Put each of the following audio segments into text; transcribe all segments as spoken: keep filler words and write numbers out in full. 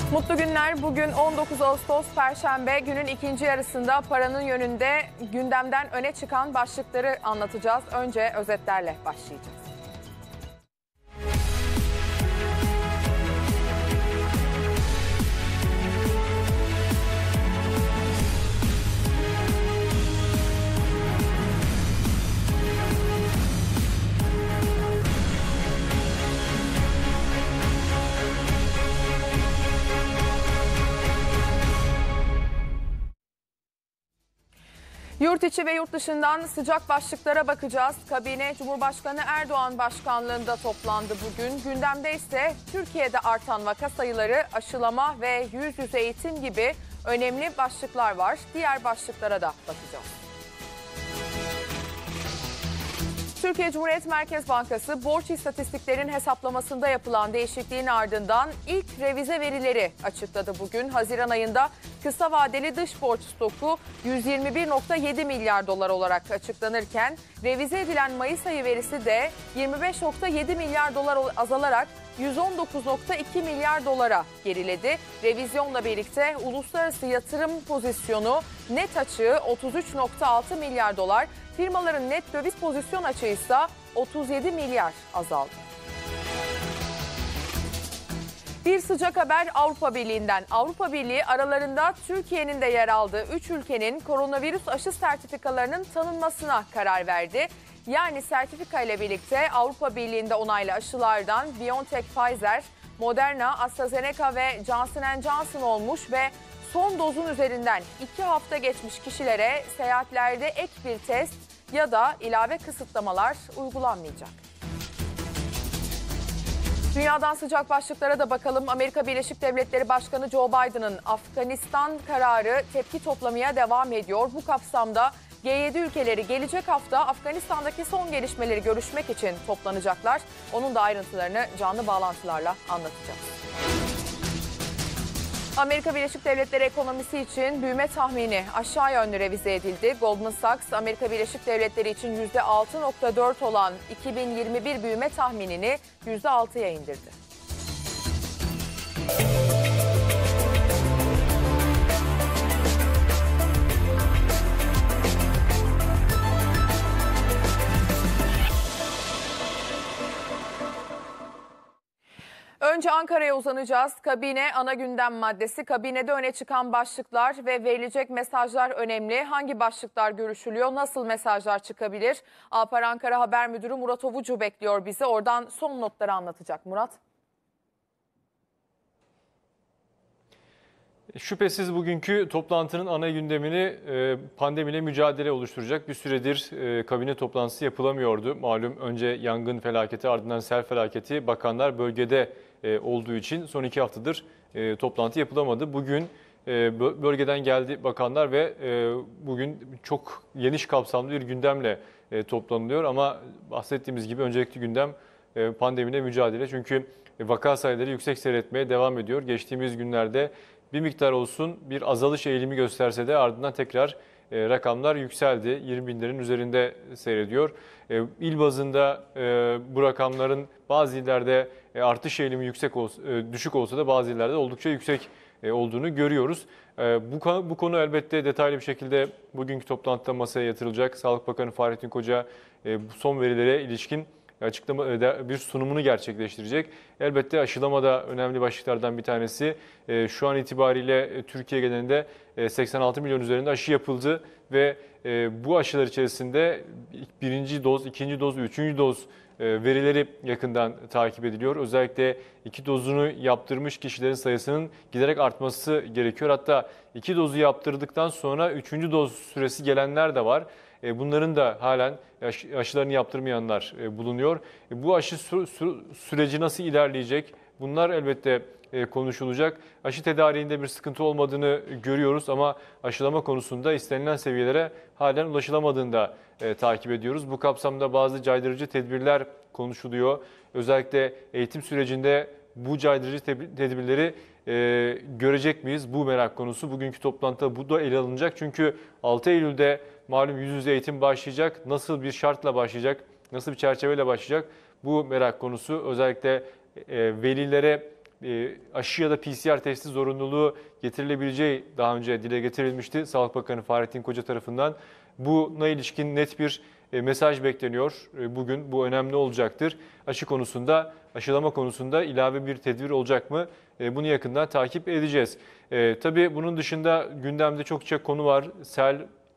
Mutlu günler. Bugün on dokuz Ağustos Perşembe, günün ikinci yarısında paranın yönünde gündemden öne çıkan başlıkları anlatacağız. Önce özetlerle başlayacağız. Yurt içi ve yurt dışından sıcak başlıklara bakacağız. Kabine Cumhurbaşkanı Erdoğan başkanlığında toplandı bugün. Gündemde ise Türkiye'de artan vaka sayıları, aşılama ve yüz yüze eğitim gibi önemli başlıklar var. Diğer başlıklara da bakacağız. Türkiye Cumhuriyet Merkez Bankası borç istatistiklerin hesaplamasında yapılan değişikliğin ardından ilk revize verileri açıkladı bugün. Haziran ayında kısa vadeli dış borç stoku yüz yirmi bir virgül yedi milyar dolar olarak açıklanırken revize edilen Mayıs ayı verisi de yirmi beş virgül yedi milyar dolar azalarak yüz on dokuz virgül iki milyar dolara geriledi. Revizyonla birlikte uluslararası yatırım pozisyonu net açığı otuz üç virgül altı milyar dolar, firmaların net döviz pozisyon açığı ise otuz yedi milyar azaldı. Bir sıcak haber Avrupa Birliği'nden. Avrupa Birliği aralarında Türkiye'nin de yer aldığı üç ülkenin koronavirüs aşı sertifikalarının tanınmasına karar verdi. Yani sertifika ile birlikte Avrupa Birliği'nde onaylı aşılardan BioNTech, Pfizer, Moderna, AstraZeneca ve Johnson and Johnson olmuş ve son dozun üzerinden iki hafta geçmiş kişilere seyahatlerde ek bir test ya da ilave kısıtlamalar uygulanmayacak. Dünyadan sıcak başlıklara da bakalım. Amerika Birleşik Devletleri Başkanı Joe Biden'ın Afganistan kararı tepki toplamaya devam ediyor. Bu kapsamda G yedi ülkeleri gelecek hafta Afganistan'daki son gelişmeleri görüşmek için toplanacaklar. Onun da ayrıntılarını canlı bağlantılarla anlatacağız. Amerika Birleşik Devletleri ekonomisi için büyüme tahmini aşağı yönlü revize edildi. Goldman Sachs, Amerika Birleşik Devletleri için yüzde altı virgül dört olan iki bin yirmi bir büyüme tahminini yüzde altıya indirdi. Önce Ankara'ya uzanacağız. Kabine ana gündem maddesi. Kabinede öne çıkan başlıklar ve verilecek mesajlar önemli. Hangi başlıklar görüşülüyor? Nasıl mesajlar çıkabilir? Alpar Ankara Haber Müdürü Murat Ovucu bekliyor bizi. Oradan son notları anlatacak Murat. Şüphesiz bugünkü toplantının ana gündemini pandemiyle mücadele oluşturacak. Bir süredir kabine toplantısı yapılamıyordu. Malum önce yangın felaketi, ardından sel felaketi, bakanlar bölgede olduğu için son iki haftadır toplantı yapılamadı. Bugün bölgeden geldi bakanlar ve bugün çok geniş kapsamlı bir gündemle toplanılıyor. Ama bahsettiğimiz gibi öncelikli gündem pandemiyle mücadele. Çünkü vaka sayıları yüksek seyretmeye devam ediyor. Geçtiğimiz günlerde bir miktar olsun bir azalış eğilimi gösterse de ardından tekrar e, rakamlar yükseldi. yirmi binlerin üzerinde seyrediyor. E, il bazında e, bu rakamların bazı illerde e, artış eğilimi yüksek olsa, e, düşük olsa da bazı illerde oldukça yüksek e, olduğunu görüyoruz. E, bu, konu, bu konu elbette detaylı bir şekilde bugünkü toplantıda masaya yatırılacak. Sağlık Bakanı Fahrettin Koca e, bu son verilere ilişkin açıklama bir sunumunu gerçekleştirecek. Elbette aşılama da önemli başlıklardan bir tanesi. Şu an itibariyle Türkiye genelinde seksen altı milyon üzerinde aşı yapıldı ve bu aşılar içerisinde birinci doz, ikinci doz, üçüncü doz verileri yakından takip ediliyor. Özellikle iki dozunu yaptırmış kişilerin sayısının giderek artması gerekiyor. Hatta iki dozu yaptırdıktan sonra üçüncü doz süresi gelenler de var. Bunların da halen aşılarını yaptırmayanlar bulunuyor. Bu aşı süreci nasıl ilerleyecek? Bunlar elbette konuşulacak. Aşı tedariğinde bir sıkıntı olmadığını görüyoruz ama aşılama konusunda istenilen seviyelere halen ulaşılamadığını da takip ediyoruz. Bu kapsamda bazı caydırıcı tedbirler konuşuluyor. Özellikle eğitim sürecinde bu caydırıcı tedbirleri e, görecek miyiz? Bu merak konusu. Bugünkü toplantıda bu da ele alınacak. Çünkü altı Eylül'de malum yüz yüze eğitim başlayacak. Nasıl bir şartla başlayacak? Nasıl bir çerçeveyle başlayacak? Bu merak konusu. Özellikle e, velilere e, aşı ya da P C R testi zorunluluğu getirilebileceği daha önce dile getirilmişti Sağlık Bakanı Fahrettin Koca tarafından. Buna ilişkin net bir e, mesaj bekleniyor. E, bugün bu önemli olacaktır. Aşı konusunda, aşılama konusunda ilave bir tedbir olacak mı? E, bunu yakından takip edeceğiz. E, tabii bunun dışında gündemde çokça konu var. Sel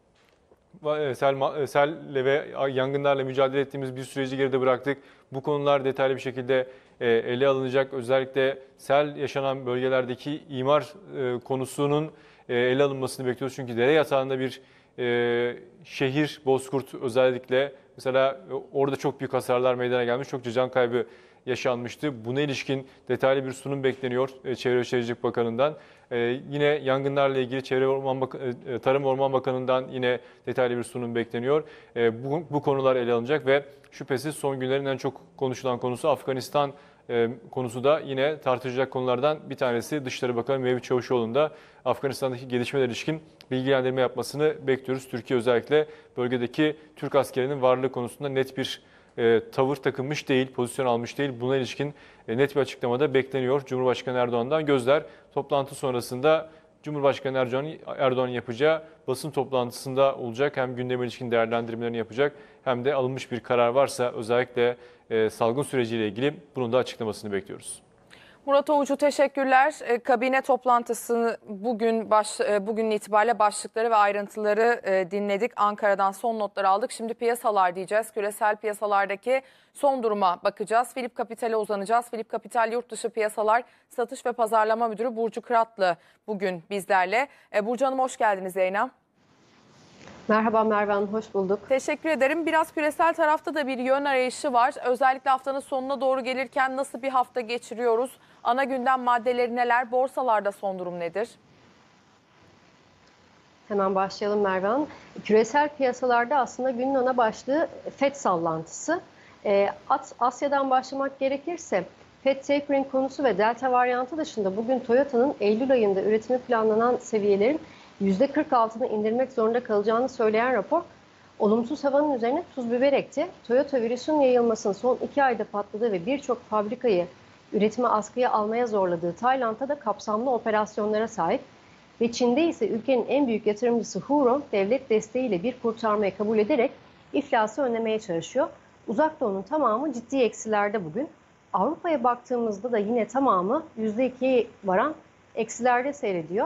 Sel, selle ve yangınlarla mücadele ettiğimiz bir süreci geride bıraktık. Bu konular detaylı bir şekilde ele alınacak. Özellikle sel yaşanan bölgelerdeki imar konusunun ele alınmasını bekliyoruz. Çünkü dere yatağında bir şehir, Bozkurt özellikle mesela orada çok büyük hasarlar meydana gelmiş. Çokça can kaybı yaşanmıştı. Buna ilişkin detaylı bir sunum bekleniyor Çevre ve Şehircilik Bakanı'ndan. Ee, yine yangınlarla ilgili Çevre Orman Bak Tarım Orman Bakanı'ndan yine detaylı bir sunum bekleniyor. Ee, bu, bu konular ele alınacak ve şüphesiz son günlerin en çok konuşulan konusu Afganistan e, konusu da yine tartışacak konulardan bir tanesi. Dışişleri Bakanı Mevlüt Çavuşoğlu'nun da Afganistan'daki gelişmeler ilişkin bilgilendirme yapmasını bekliyoruz. Türkiye özellikle bölgedeki Türk askerinin varlığı konusunda net bir E, tavır takınmış değil, pozisyon almış değil. Buna ilişkin e, net bir açıklamada bekleniyor. Cumhurbaşkanı Erdoğan'dan gözler toplantı sonrasında Cumhurbaşkanı Erdoğan, Erdoğan yapacağı basın toplantısında olacak. Hem gündeme ilişkin değerlendirmelerini yapacak hem de alınmış bir karar varsa özellikle e, salgın süreciyle ilgili bunun da açıklamasını bekliyoruz. Murat Ovucu teşekkürler. Kabine toplantısı bugün baş, bugün itibariyle başlıkları ve ayrıntıları dinledik. Ankara'dan son notları aldık. Şimdi piyasalar diyeceğiz. Küresel piyasalardaki son duruma bakacağız. Philip Capital'e uzanacağız. Philip Capital Yurt Dışı Piyasalar Satış ve Pazarlama Müdürü Burcu Kıratlı bugün bizlerle. Burcu Hanım hoş geldiniz yayına. Merhaba Merve Hanım, hoş bulduk. Teşekkür ederim. Biraz küresel tarafta da bir yön arayışı var. Özellikle haftanın sonuna doğru gelirken nasıl bir hafta geçiriyoruz? Ana gündem maddeleri neler? Borsalarda son durum nedir? Hemen başlayalım Merve Hanım. Küresel piyasalarda aslında günün ana başlığı FED sallantısı. Ee, Asya'dan başlamak gerekirse FED tapering konusu ve Delta varyantı dışında bugün Toyota'nın Eylül ayında üretimi planlanan seviyelerin yüzde kırk altını indirmek zorunda kalacağını söyleyen rapor, olumsuz havanın üzerine tuz biber ekti. Toyota virüsün yayılmasının son iki ayda patladığı ve birçok fabrikayı üretimi askıya almaya zorladığı Tayland'da da kapsamlı operasyonlara sahip ve Çin'de ise ülkenin en büyük yatırımcısı Hurong devlet desteğiyle bir kurtarmayı kabul ederek iflası önlemeye çalışıyor. Uzak Doğu'nun tamamı ciddi eksilerde bugün. Avrupa'ya baktığımızda da yine tamamı yüzde ikiye varan eksilerde seyrediyor.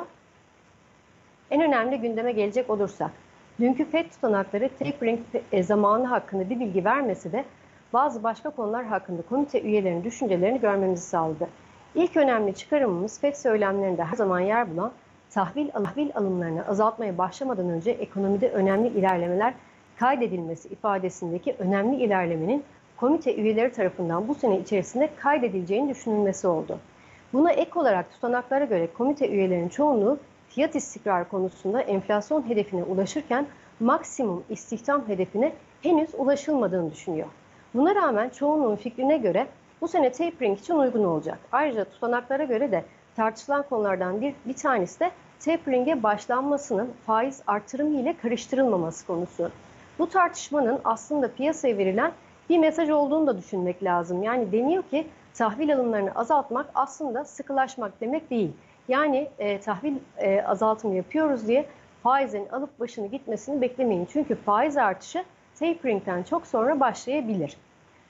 En önemli gündeme gelecek olursak, dünkü FED tutanakları tapering zamanı hakkında bir bilgi vermesi de bazı başka konular hakkında komite üyelerinin düşüncelerini görmemizi sağladı. İlk önemli çıkarımımız FED söylemlerinde her zaman yer bulan tahvil, tahvil alımlarını azaltmaya başlamadan önce ekonomide önemli ilerlemeler kaydedilmesi ifadesindeki önemli ilerlemenin komite üyeleri tarafından bu sene içerisinde kaydedileceğini düşünülmesi oldu. Buna ek olarak tutanaklara göre komite üyelerinin çoğunluğu fiyat istikrarı konusunda enflasyon hedefine ulaşırken maksimum istihdam hedefine henüz ulaşılmadığını düşünüyor. Buna rağmen çoğunluğun fikrine göre bu sene tapering için uygun olacak. Ayrıca tutanaklara göre de tartışılan konulardan bir, bir tanesi de tapering'e başlanmasının faiz artırımı ile karıştırılmaması konusu. Bu tartışmanın aslında piyasaya verilen bir mesaj olduğunu da düşünmek lazım. Yani deniyor ki tahvil alımlarını azaltmak aslında sıkılaşmak demek değil. Yani e, tahvil e, azaltımı yapıyoruz diye faizin alıp başını gitmesini beklemeyin. Çünkü faiz artışı tapering'den çok sonra başlayabilir.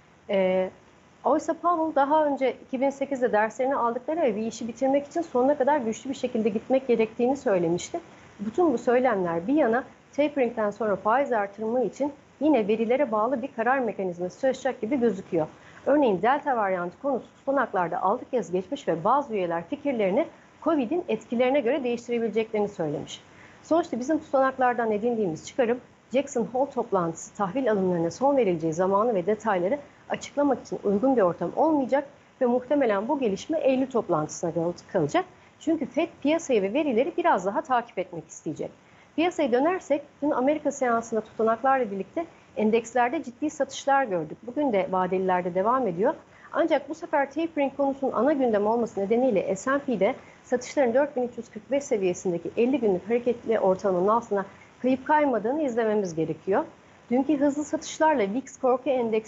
E, oysa Powell daha önce iki bin sekizde derslerini aldıkları ve bir işi bitirmek için sonuna kadar güçlü bir şekilde gitmek gerektiğini söylemişti. Bütün bu söylemler bir yana tapering'den sonra faiz artırımı için yine verilere bağlı bir karar mekanizması çalışacak gibi gözüküyor. Örneğin Delta varyantı konusu tutanaklarda aldık yaz geçmiş ve bazı üyeler fikirlerini Covid'in etkilerine göre değiştirebileceklerini söylemiş. Sonuçta bizim tutanaklardan edindiğimiz çıkarım, Jackson Hole toplantısı tahvil alımlarına son verileceği zamanı ve detayları açıklamak için uygun bir ortam olmayacak ve muhtemelen bu gelişme Eylül toplantısına kalacak. Çünkü FED piyasayı ve verileri biraz daha takip etmek isteyecek. Piyasaya dönersek, dün Amerika seansında tutanaklarla birlikte endekslerde ciddi satışlar gördük. Bugün de vadelilerde devam ediyor. Ancak bu sefer tapering konusunun ana gündem olması nedeniyle S and P'de satışların dört bin üç yüz kırk beş seviyesindeki elli günlük hareketli ortalamanın altına kayıp kaymadığını izlememiz gerekiyor. Dünkü hızlı satışlarla V I X korku endeksi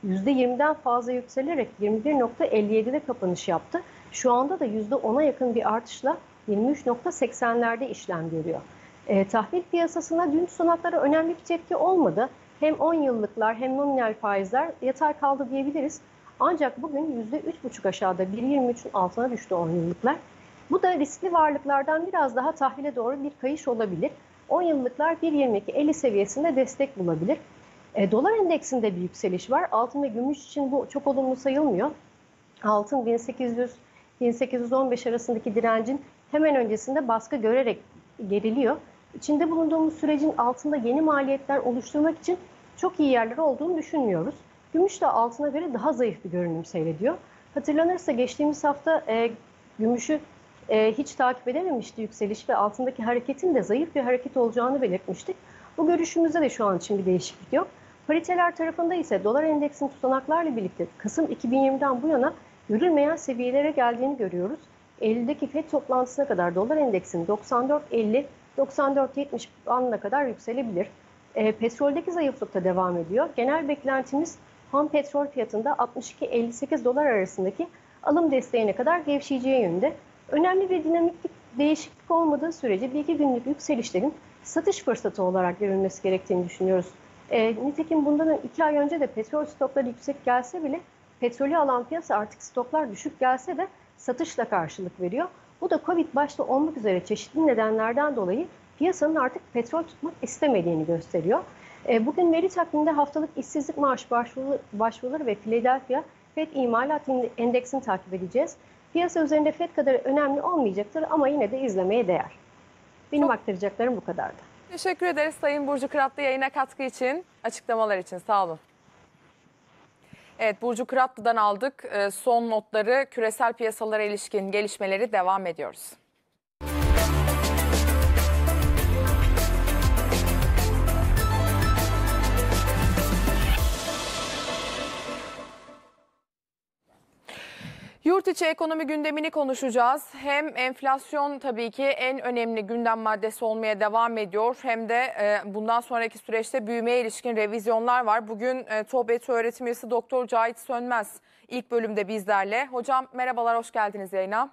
yüzde yirmiden fazla yükselerek yirmi bir nokta elli yedide kapanış yaptı. Şu anda da yüzde ona yakın bir artışla yirmi üç nokta seksenlerde işlem görüyor. E, tahvil piyasasına dün sonatlara önemli bir tepki olmadı. Hem on yıllıklar hem nominal faizler yatay kaldı diyebiliriz. Ancak bugün yüzde üç buçuk aşağıda bir virgül yirmi üçün altına düştü on yıllıklar. Bu da riskli varlıklardan biraz daha tahvile doğru bir kayış olabilir. on yıllıklar bir virgül yirmi iki elli seviyesinde destek bulabilir. E, dolar endeksinde bir yükseliş var. Altın ve gümüş için bu çok olumlu sayılmıyor. Altın bin sekiz yüz bin sekiz yüz on beş arasındaki direncin hemen öncesinde baskı görerek geriliyor. İçinde bulunduğumuz sürecin altında yeni maliyetler oluşturmak için çok iyi yerler olduğunu düşünmüyoruz. Gümüş de altına göre daha zayıf bir görünüm seyrediyor. Hatırlanırsa geçtiğimiz hafta e, gümüşü e, hiç takip edememişti yükseliş ve altındaki hareketin de zayıf bir hareket olacağını belirtmiştik. Bu görüşümüzde de şu an için bir değişiklik yok. Pariteler tarafında ise dolar endeksinin tutanaklarla birlikte Kasım iki bin yirmiden bu yana görülmeyen seviyelere geldiğini görüyoruz. Eylül'deki F E D toplantısına kadar dolar endeksinin doksan dört elli doksan dört yetmiş bandına kadar yükselebilir. E, petroldeki zayıflık da devam ediyor. Genel beklentimiz ham petrol fiyatında altmış iki elli sekiz dolar arasındaki alım desteğine kadar gevşeyeceği yönde. Önemli bir dinamiklik değişiklik olmadığı sürece bir iki günlük yükselişlerin satış fırsatı olarak görülmesi gerektiğini düşünüyoruz. E, nitekim bundan iki ay önce de petrol stokları yüksek gelse bile petrolü alan piyasa artık stoklar düşük gelse de satışla karşılık veriyor. Bu da Covid başta olmak üzere çeşitli nedenlerden dolayı piyasanın artık petrol tutmak istemediğini gösteriyor. E, bugün veri takviminde haftalık işsizlik maaş başvuru, başvuruları ve Philadelphia F E D imalat endeksini takip edeceğiz. Piyasa üzerinde F E D kadar önemli olmayacaktır ama yine de izlemeye değer. Benim Çok... aktaracaklarım bu kadardı. Teşekkür ederiz Sayın Burcu Kıratlı yayına katkı için, açıklamalar için. Sağ olun. Evet, Burcu Kıratlı'dan aldık. Son notları, küresel piyasalara ilişkin gelişmeleri devam ediyoruz. Yurt içi ekonomi gündemini konuşacağız. Hem enflasyon tabii ki en önemli gündem maddesi olmaya devam ediyor. Hem de bundan sonraki süreçte büyümeye ilişkin revizyonlar var. Bugün TOBETÜ öğretim üyesi Doktor Cahit Sönmez ilk bölümde bizlerle. Hocam merhabalar, hoş geldiniz yayına.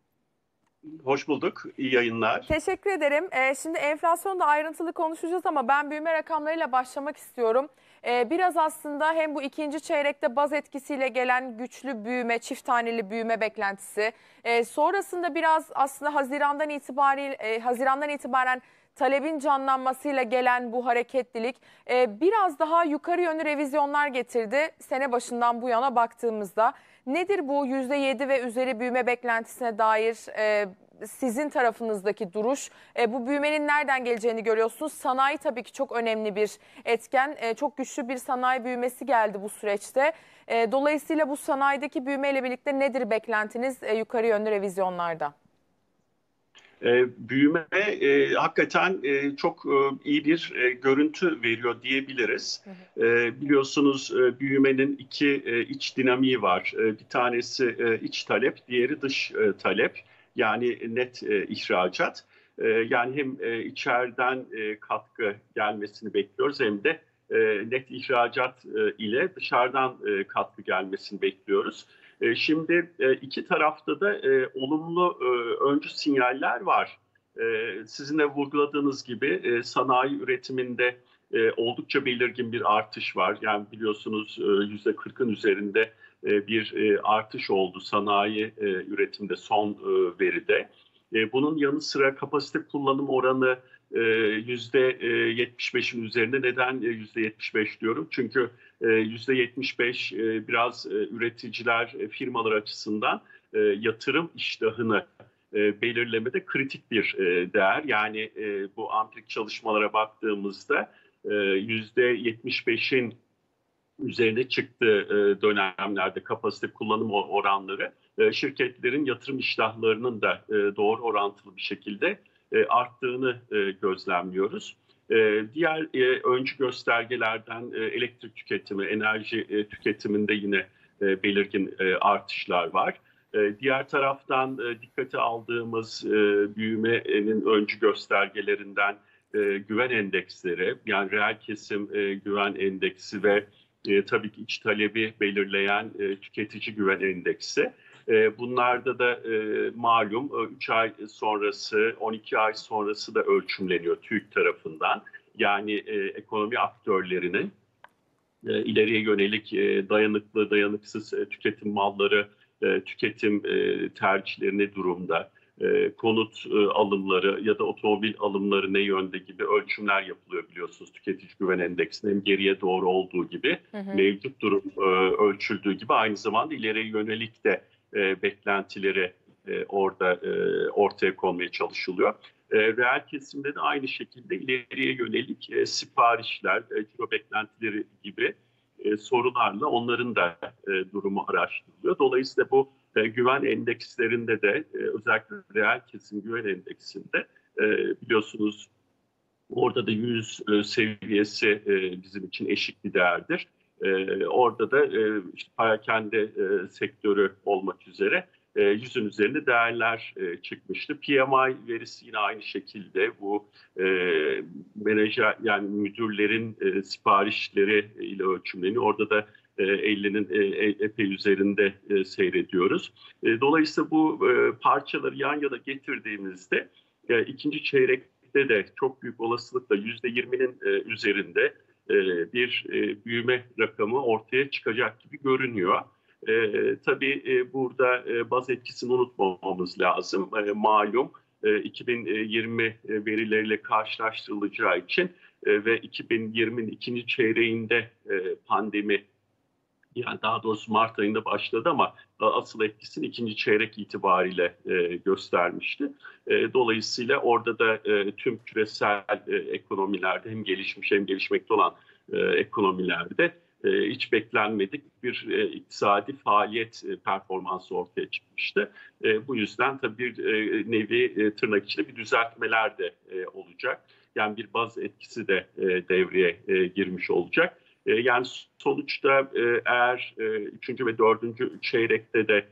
Hoş bulduk. İyi yayınlar. Teşekkür ederim. Ee, şimdi enflasyonda ayrıntılı konuşacağız ama ben büyüme rakamlarıyla başlamak istiyorum. Ee, biraz aslında hem bu ikinci çeyrekte baz etkisiyle gelen güçlü büyüme, çift taneli büyüme beklentisi. Ee, sonrasında biraz aslında Haziran'dan itibaren, e, Haziran'dan itibaren talebin canlanmasıyla gelen bu hareketlilik e, biraz daha yukarı yönlü revizyonlar getirdi sene başından bu yana baktığımızda. Nedir bu yüzde yedi ve üzeri büyüme beklentisine dair e, sizin tarafınızdaki duruş? E, bu büyümenin nereden geleceğini görüyorsunuz. Sanayi tabii ki çok önemli bir etken. E, çok güçlü bir sanayi büyümesi geldi bu süreçte. E, dolayısıyla bu sanayideki büyümeyle birlikte nedir beklentiniz e, yukarı yönlü revizyonlarda? E, büyüme e, hakikaten e, çok e, iyi bir e, görüntü veriyor diyebiliriz. Hı hı. E, biliyorsunuz e, büyümenin iki e, iç dinamiği var. E, bir tanesi e, iç talep, diğeri dış e, talep. Yani net e, ihracat. E, yani hem e, içeriden e, katkı gelmesini bekliyoruz hem de e, net ihracat e, ile dışarıdan e, katkı gelmesini bekliyoruz. Şimdi iki tarafta da e, olumlu e, öncü sinyaller var. E, sizin de vurguladığınız gibi e, sanayi üretiminde e, oldukça belirgin bir artış var. Yani biliyorsunuz e, yüzde kırkın üzerinde e, bir e, artış oldu sanayi e, üretimde son e, veride. E, bunun yanı sıra kapasite kullanım oranı e, yüzde yetmiş beşin üzerinde. Neden yüzde yetmiş beş diyorum? Çünkü yüzde yetmiş beş biraz üreticiler, firmalar açısından yatırım iştahını belirlemede kritik bir değer. Yani bu ampirik çalışmalara baktığımızda yüzde yetmiş beşin üzerine çıktığı dönemlerde kapasite kullanım oranları şirketlerin yatırım iştahlarının da doğru orantılı bir şekilde arttığını gözlemliyoruz. Diğer öncü göstergelerden elektrik tüketimi, enerji tüketiminde yine belirgin artışlar var. Diğer taraftan dikkate aldığımız büyümenin öncü göstergelerinden güven endeksleri, yani reel kesim güven endeksi ve e, tabii ki iç talebi belirleyen e, tüketici güven endeksi. E, bunlarda da e, malum üç ay sonrası, on iki ay sonrası da ölçümleniyor TÜİK tarafından. Yani e, ekonomi aktörlerinin e, ileriye yönelik e, dayanıklı, dayanıksız e, tüketim malları, e, tüketim e, tercihleri ne durumda, e, konut e, alımları ya da otomobil alımları ne yönde gibi ölçümler yapılıyor biliyorsunuz. Tüketici güven endeksinde hem geriye doğru olduğu gibi, hı hı. mevcut durum e, ölçüldüğü gibi aynı zamanda ileriye yönelik de e, beklentileri e, orada e, ortaya konmaya çalışılıyor. E, reel kesimde de aynı şekilde ileriye yönelik e, siparişler, e, ciro beklentileri gibi e, sorularla onların da e, durumu araştırılıyor. Dolayısıyla bu e, güven endekslerinde de e, özellikle reel kesim güven endeksinde e, biliyorsunuz orada da yüz e, seviyesi e, bizim için eşik bir değerdir. E, orada da e, işte perakende e, sektörü olmak üzere yüzün üzerinde değerler e, çıkmıştı. P M I verisi yine aynı şekilde bu e, menajer yani müdürlerin e, siparişleri ile ölçümleniyor. Orada da e, ellinin e, epey üzerinde e, seyrediyoruz. E, dolayısıyla bu e, parçaları yan yana getirdiğimizde e, ikinci çeyrekte de çok büyük olasılıkla yüzde yirminin e, üzerinde e, bir e, büyüme rakamı ortaya çıkacak gibi görünüyor. E, tabii e, burada e, baz etkisini unutmamamız lazım. E, malum e, iki bin yirmi verileriyle karşılaştırılacağı için e, ve iki bin yirminin ikinci çeyreğinde e, pandemi, yani daha doğrusu Mart ayında başladı ama asıl etkisini ikinci çeyrek itibariyle e, göstermişti. E, dolayısıyla orada da e, tüm küresel e, ekonomilerde hem gelişmiş hem gelişmekte olan e, ekonomilerde e, hiç beklenmedik bir e, iktisadi faaliyet e, performansı ortaya çıkmıştı. E, bu yüzden tabii bir e, nevi e, tırnak içinde bir düzeltmeler de e, olacak. Yani bir baz etkisi de e, devreye e, girmiş olacak. Yani sonuçta eğer üçüncü ve dördüncü çeyrekte de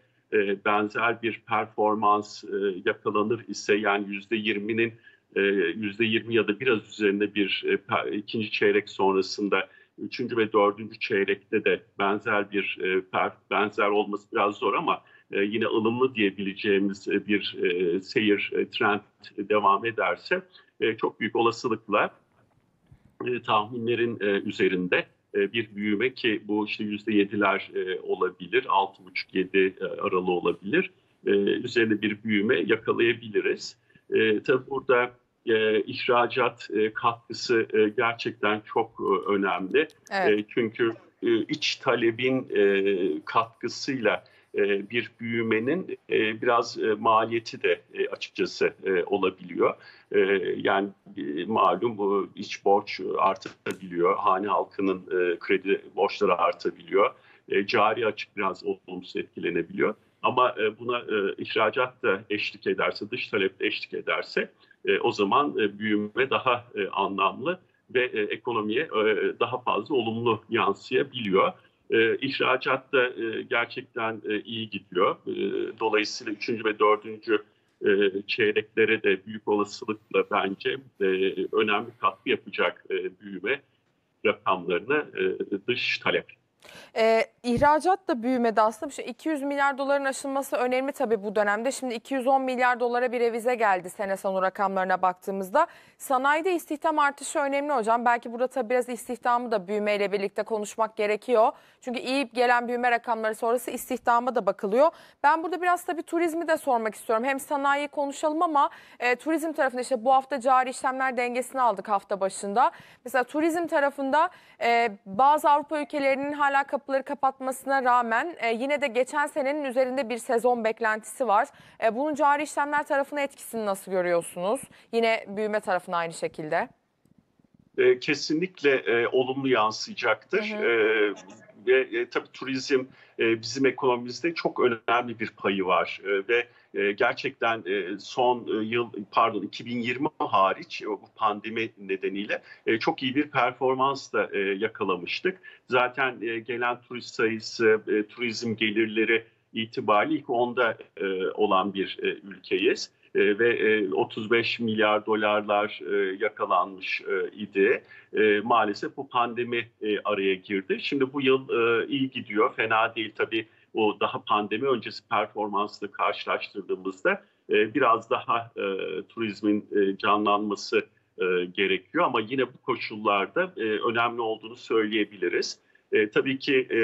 benzer bir performans yakalanır ise, yani yüzde yirminin yüzde yirmi ya da biraz üzerinde bir ikinci çeyrek sonrasında üçüncü ve dördüncü çeyrekte de benzer bir benzer olması biraz zor ama yine ılımlı diyebileceğimiz bir seyir trend devam ederse çok büyük olasılıkla tahminlerin üzerinde bir büyüme, ki bu işte yüzde yediler olabilir, altı buçuk yedi aralığı olabilir. Üzerinde bir büyüme yakalayabiliriz. Tabii burada ihracat katkısı gerçekten çok önemli. Evet. Çünkü iç talebin katkısıyla bir büyümenin biraz maliyeti de açıkçası olabiliyor. Yani malum bu iç borç artabiliyor, hane halkının kredi borçları artabiliyor, cari açık biraz olumsuz etkilenebiliyor. Ama buna ihracat da eşlik ederse, dış talep de eşlik ederse o zaman büyüme daha anlamlı ve ekonomiye daha fazla olumlu yansıyabiliyor. E, ihracat da e, gerçekten e, iyi gidiyor. E, dolayısıyla üçüncü ve dördüncü e, çeyreklere de büyük olasılıkla bence e, önemli katkı yapacak e, büyüme rakamlarına e, dış talep. Ee, ihracat da büyümedi aslında. İşte iki yüz milyar doların aşılması önemli tabii bu dönemde. Şimdi iki yüz on milyar dolara bir revize geldi sene sonu rakamlarına baktığımızda. Sanayide istihdam artışı önemli hocam. Belki burada tabii biraz istihdamı da büyümeyle birlikte konuşmak gerekiyor. Çünkü iyi gelen büyüme rakamları sonrası istihdama da bakılıyor. Ben burada biraz tabii turizmi de sormak istiyorum. Hem sanayiyi konuşalım ama e, turizm tarafında işte bu hafta cari işlemler dengesini aldık hafta başında. Mesela turizm tarafında e, bazı Avrupa ülkelerinin hala kapıları kapatmasına rağmen e, yine de geçen senenin üzerinde bir sezon beklentisi var. E, bunun cari işlemler tarafına etkisini nasıl görüyorsunuz? Yine büyüme tarafına aynı şekilde. E, kesinlikle e, olumlu yansıyacaktır. Hı hı. E, ve e, tabii turizm e, bizim ekonomimizde çok önemli bir payı var. E, ve e, gerçekten e, son e, yıl pardon iki bin yirmi hariç bu pandemi nedeniyle e, çok iyi bir performans da e, yakalamıştık. Zaten e, gelen turist sayısı, e, turizm gelirleri itibariyle ilk onda e, olan bir e, ülkeyiz. e, ve e, otuz beş milyar dolarlar e, yakalanmış e, idi. E, maalesef bu pandemi e, araya girdi. Şimdi bu yıl e, iyi gidiyor, fena değil tabii. O daha pandemi öncesi performansla karşılaştırdığımızda e, biraz daha e, turizmin e, canlanması e, gerekiyor. Ama yine bu koşullarda e, önemli olduğunu söyleyebiliriz. E, tabii ki e,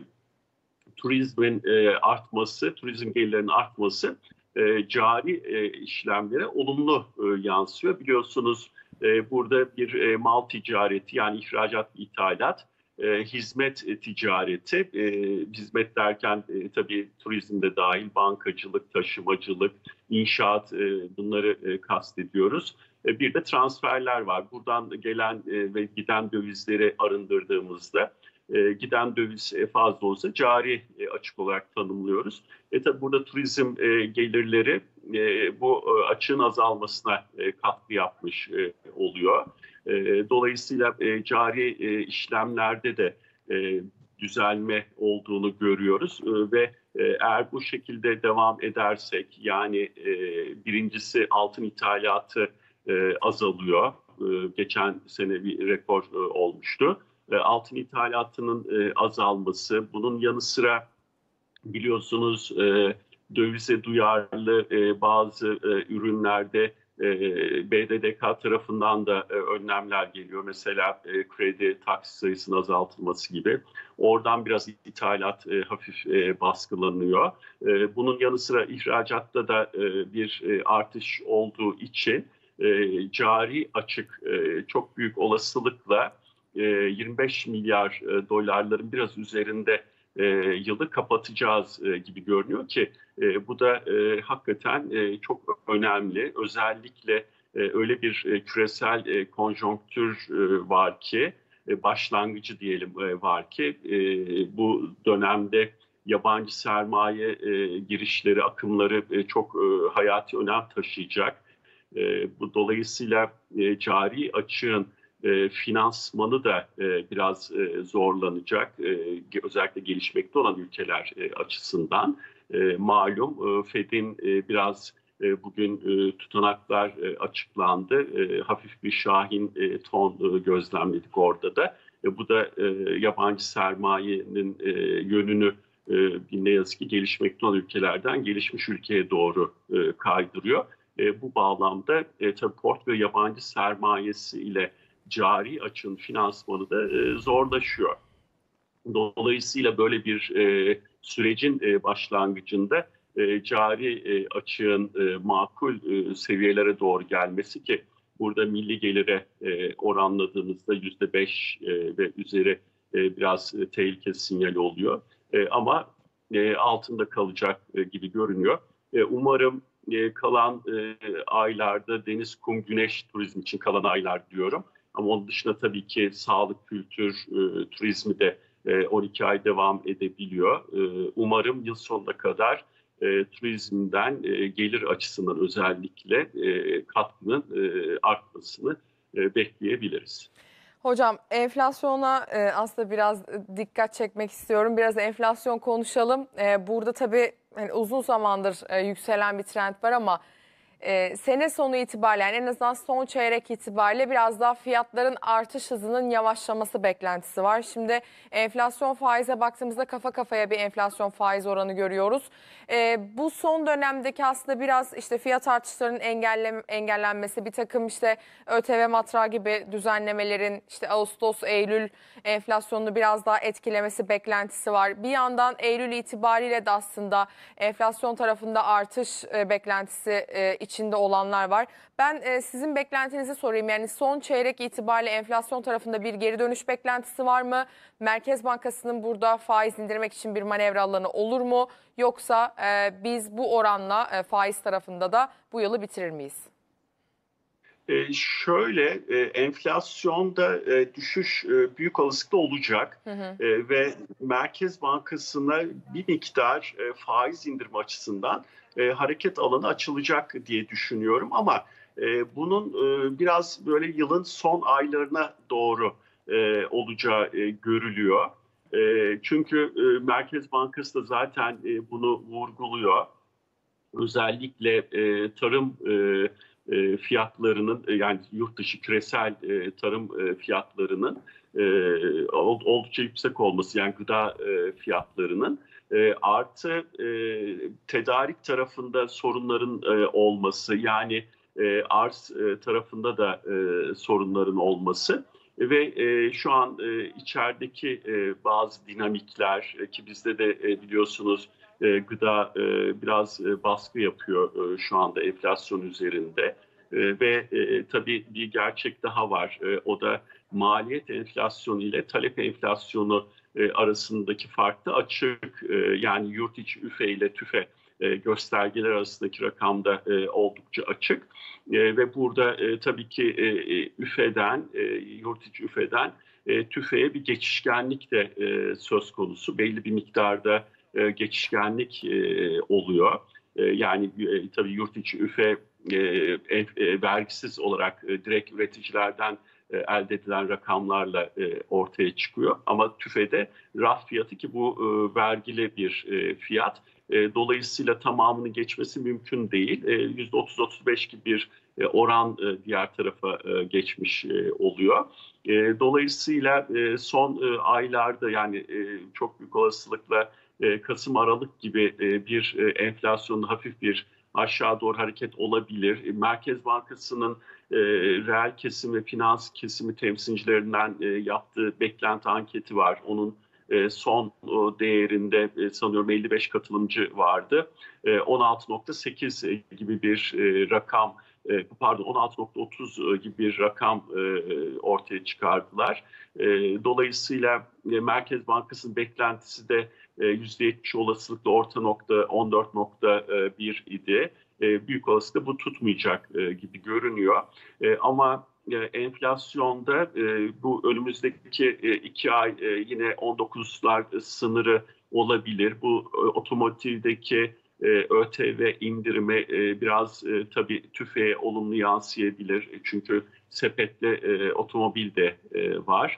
turizmin e, artması, turizm gelirlerinin artması e, cari e, işlemlere olumlu e, yansıyor. Biliyorsunuz e, burada bir e, mal ticareti, yani ihracat, ithalat, e, hizmet e, ticareti, e, hizmet derken e, tabii turizmde dahil bankacılık, taşımacılık, inşaat, e, bunları e, kastediyoruz. E, bir de transferler var. Buradan gelen e, ve giden dövizleri arındırdığımızda E, giden döviz e, fazla olsa cari e, açık olarak tanımlıyoruz. E tabi burada turizm e, gelirleri e, bu e, açığın azalmasına e, katkı yapmış e, oluyor. E, dolayısıyla e, cari e, işlemlerde de e, düzelme olduğunu görüyoruz e, ve e, eğer bu şekilde devam edersek, yani e, birincisi altın ithalatı e, azalıyor. E, geçen sene bir rekor e, olmuştu. Altın ithalatının azalması, bunun yanı sıra biliyorsunuz dövize duyarlı bazı ürünlerde B D D K tarafından da önlemler geliyor. Mesela kredi taksi sayısının azaltılması gibi. Oradan biraz ithalat hafif baskılanıyor. Bunun yanı sıra ihracatta da bir artış olduğu için cari açık çok büyük olasılıkla yirmi beş milyar dolarların biraz üzerinde yılı kapatacağız gibi görünüyor ki bu da hakikaten çok önemli. Özellikle öyle bir küresel konjonktür var ki, başlangıcı diyelim var ki, bu dönemde yabancı sermaye girişleri, akımları çok hayati önem taşıyacak. Bu dolayısıyla cari açığın E, finansmanı da e, biraz e, zorlanacak. E, özellikle gelişmekte olan ülkeler e, açısından. E, malum e, Fed'in e, biraz e, bugün e, tutanaklar e, açıklandı. E, hafif bir şahin e, ton e, gözlemledik orada da. E, bu da e, yabancı sermayenin e, yönünü e, ne yazık ki gelişmekte olan ülkelerden gelişmiş ülkeye doğru e, kaydırıyor. E, bu bağlamda e, tabii portföy yabancı sermayesi ile cari açığın finansmanı da e, zorlaşıyor. Dolayısıyla böyle bir e, sürecin e, başlangıcında e, cari e, açığın e, makul e, seviyelere doğru gelmesi, ki burada milli gelire e, oranladığınızda yüzde beş e, ve üzeri e, biraz e, tehlike sinyali oluyor. E, ama e, altında kalacak e, gibi görünüyor. E, umarım e, kalan e, aylarda deniz, kum, güneş turizmi için kalan aylar diyorum. Ama onun dışında tabii ki sağlık, kültür, e, turizmi de e, on iki ay devam edebiliyor. E, umarım yıl sonuna kadar e, turizmden e, gelir açısından özellikle e, katkının e, artmasını e, bekleyebiliriz. Hocam, enflasyona e, aslında biraz dikkat çekmek istiyorum. Biraz enflasyon konuşalım. E, burada tabii yani uzun zamandır e, yükselen bir trend var ama Ee, sene sonu itibariyle, yani en azından son çeyrek itibariyle biraz daha fiyatların artış hızının yavaşlaması beklentisi var. Şimdi enflasyon faize baktığımızda kafa kafaya bir enflasyon faiz oranı görüyoruz. Ee, bu son dönemdeki aslında biraz işte fiyat artışlarının engelle, engellenmesi, bir takım işte ÖTV matrağı gibi düzenlemelerin işte Ağustos, Eylül enflasyonunu biraz daha etkilemesi beklentisi var. Bir yandan Eylül itibariyle de aslında enflasyon tarafında artış e, beklentisi e, içinde olanlar var. Ben e, sizin beklentinizi sorayım. Yani son çeyrek itibariyle enflasyon tarafında bir geri dönüş beklentisi var mı? Merkez Bankası'nın burada faiz indirmek için bir manevra alanı olur mu? Yoksa e, biz bu oranla e, faiz tarafında da bu yılı bitirir miyiz? E, şöyle e, enflasyonda e, düşüş e, büyük olasılıkla olacak. Hı hı. E, ve Merkez Bankası'na bir miktar e, faiz indirme açısından e, hareket alanı açılacak diye düşünüyorum. Ama e, bunun e, biraz böyle yılın son aylarına doğru e, olacağı e, görülüyor. E, çünkü e, Merkez Bankası da zaten e, bunu vurguluyor. özellikle e, tarım e, e, fiyatlarının e, yani yurt dışı küresel e, tarım e, fiyatlarının e, oldukça yüksek olması, yani gıda e, fiyatlarının e, artı e, tedarik tarafında sorunların e, olması, yani e, arz e, tarafında da e, sorunların olması ve e, şu an e, içerideki e, bazı dinamikler e, ki bizde de e, biliyorsunuz e, gıda e, biraz e, baskı yapıyor e, şu anda enflasyon üzerinde e, ve e, tabii bir gerçek daha var, e, o da maliyet enflasyonu ile talep enflasyonu e, arasındaki fark da açık, e, yani yurt içi üfe ile tüfe e, göstergeler arasındaki rakamda e, oldukça açık e, ve burada e, tabii ki e, üfeden, e, yurt içi üfeden e, tüfeğe bir geçişkenlik de e, söz konusu. Belli bir miktarda e, geçişkenlik e, oluyor. E, yani e, tabii yurt içi üfe e, e, vergisiz olarak e, direkt üreticilerden e, elde edilen rakamlarla e, ortaya çıkıyor. Ama tüfede raf fiyatı, ki bu e, vergili bir e, fiyat. E, dolayısıyla tamamını geçmesi mümkün değil. E, yüzde otuz otuz beş gibi bir e, oran e, diğer tarafa e, geçmiş e, oluyor. E, dolayısıyla e, son e, aylarda, yani e, çok büyük olasılıkla e, Kasım-Aralık gibi e, bir e, enflasyonun hafif bir aşağı doğru hareket olabilir. E, Merkez Bankası'nın e, reel kesim ve finans kesimi temsilcilerinden e, yaptığı beklenti anketi var. Onun e, son o, değerinde e, sanıyorum elli beş katılımcı vardı. E, on altı nokta sekiz gibi bir e, rakam, e, pardon on altı nokta otuz gibi bir rakam e, ortaya çıkardılar. E, dolayısıyla e, Merkez Bankası'nın beklentisi de yüzde yetmiş olasılıkla orta nokta on dört nokta bir idi. Büyük olasılıkla bu tutmayacak gibi görünüyor. Ama enflasyonda bu önümüzdeki iki ay yine on dokuzlar sınırı olabilir. Bu otomotivdeki ÖTV indirimi biraz tabii tüfeğe olumlu yansıyabilir. Çünkü sepetli otomobil de var.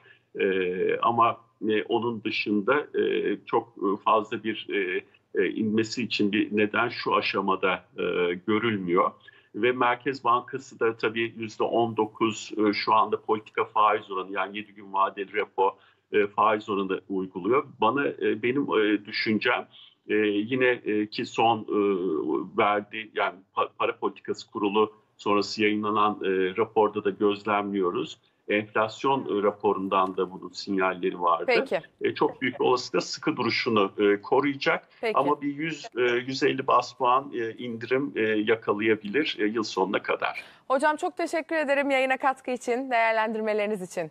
Ama E, onun dışında e, çok fazla bir e, e, inmesi için bir neden şu aşamada e, görülmüyor. Ve Merkez Bankası da tabii yüzde on dokuz e, şu anda politika faiz oranı, yani yedi gün vadeli repo e, faiz oranı uyguluyor. Bana e, benim e, düşüncem e, yine e, ki son e, verdiği, yani para politikası kurulu sonrası yayınlanan e, raporda da gözlemliyoruz. Enflasyon raporundan da bunun sinyalleri vardı. Peki. E, çok büyük olasılıkla sıkı duruşunu e, koruyacak. Peki. Ama bir yüz yüz elli bas puan e, indirim e, yakalayabilir e, yıl sonuna kadar. Hocam çok teşekkür ederim yayına katkı için, değerlendirmeleriniz için.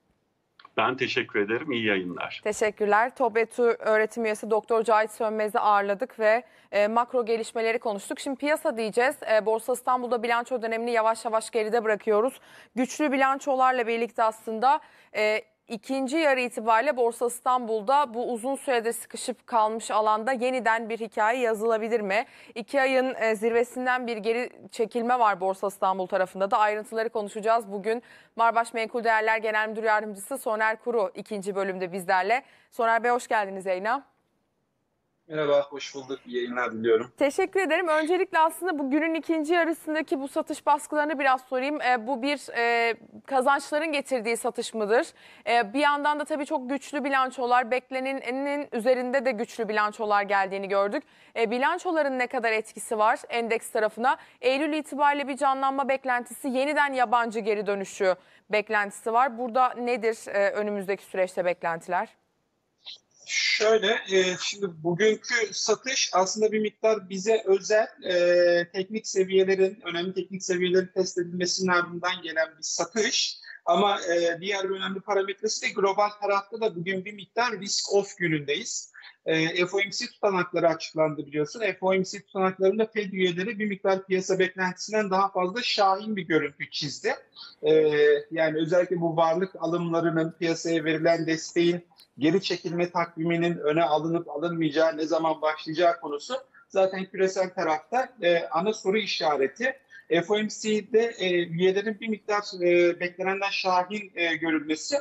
Ben teşekkür ederim. İyi yayınlar. Teşekkürler. TOBETÜ öğretim üyesi Doktor Cahit Sönmez'i ağırladık ve e, makro gelişmeleri konuştuk. Şimdi piyasa diyeceğiz. E, Borsa İstanbul'da bilanço dönemini yavaş yavaş geride bırakıyoruz. Güçlü bilançolarla birlikte aslında e, ikinci yarı itibariyle Borsa İstanbul'da bu uzun süredir sıkışıp kalmış alanda yeniden bir hikaye yazılabilir mi? İki ayın e, zirvesinden bir geri çekilme var Borsa İstanbul tarafında da. Ayrıntıları konuşacağız. Bugün Marbaş Menkul Değerler Genel Müdür Yardımcısı Soner Kuru ikinci bölümde bizlerle. Soner Bey hoş geldiniz yayına. Merhaba, hoş bulduk. İyi yayınlar diliyorum. Teşekkür ederim. Öncelikle aslında bu günün ikinci yarısındaki bu satış baskılarını biraz sorayım. E, bu bir e, kazançların getirdiği satış mıdır? E, bir yandan da tabii çok güçlü bilançolar, beklenenin üzerinde de güçlü bilançolar geldiğini gördük. E, bilançoların ne kadar etkisi var endeks tarafına? Eylül itibariyle bir canlanma beklentisi, yeniden yabancı geri dönüşü beklentisi var. Burada nedir e, önümüzdeki süreçte beklentiler? Şöyle, e, şimdi bugünkü satış aslında bir miktar bize özel e, teknik seviyelerin, önemli teknik seviyelerin test edilmesinin ardından gelen bir satış. Ama e, diğer bir önemli parametresi de global tarafta da bugün bir miktar risk off günündeyiz. E, F O M C tutanakları açıklandı biliyorsun. F O M C tutanaklarında Fed üyeleri bir miktar piyasa beklentisinden daha fazla şahin bir görüntü çizdi. E, yani özellikle bu varlık alımlarının, piyasaya verilen desteğin geri çekilme takviminin öne alınıp alınmayacağı, ne zaman başlayacağı konusu zaten küresel tarafta e, ana soru işareti. F O M C'de e, üyelerin bir miktar e, beklenenden şahin e, görülmesi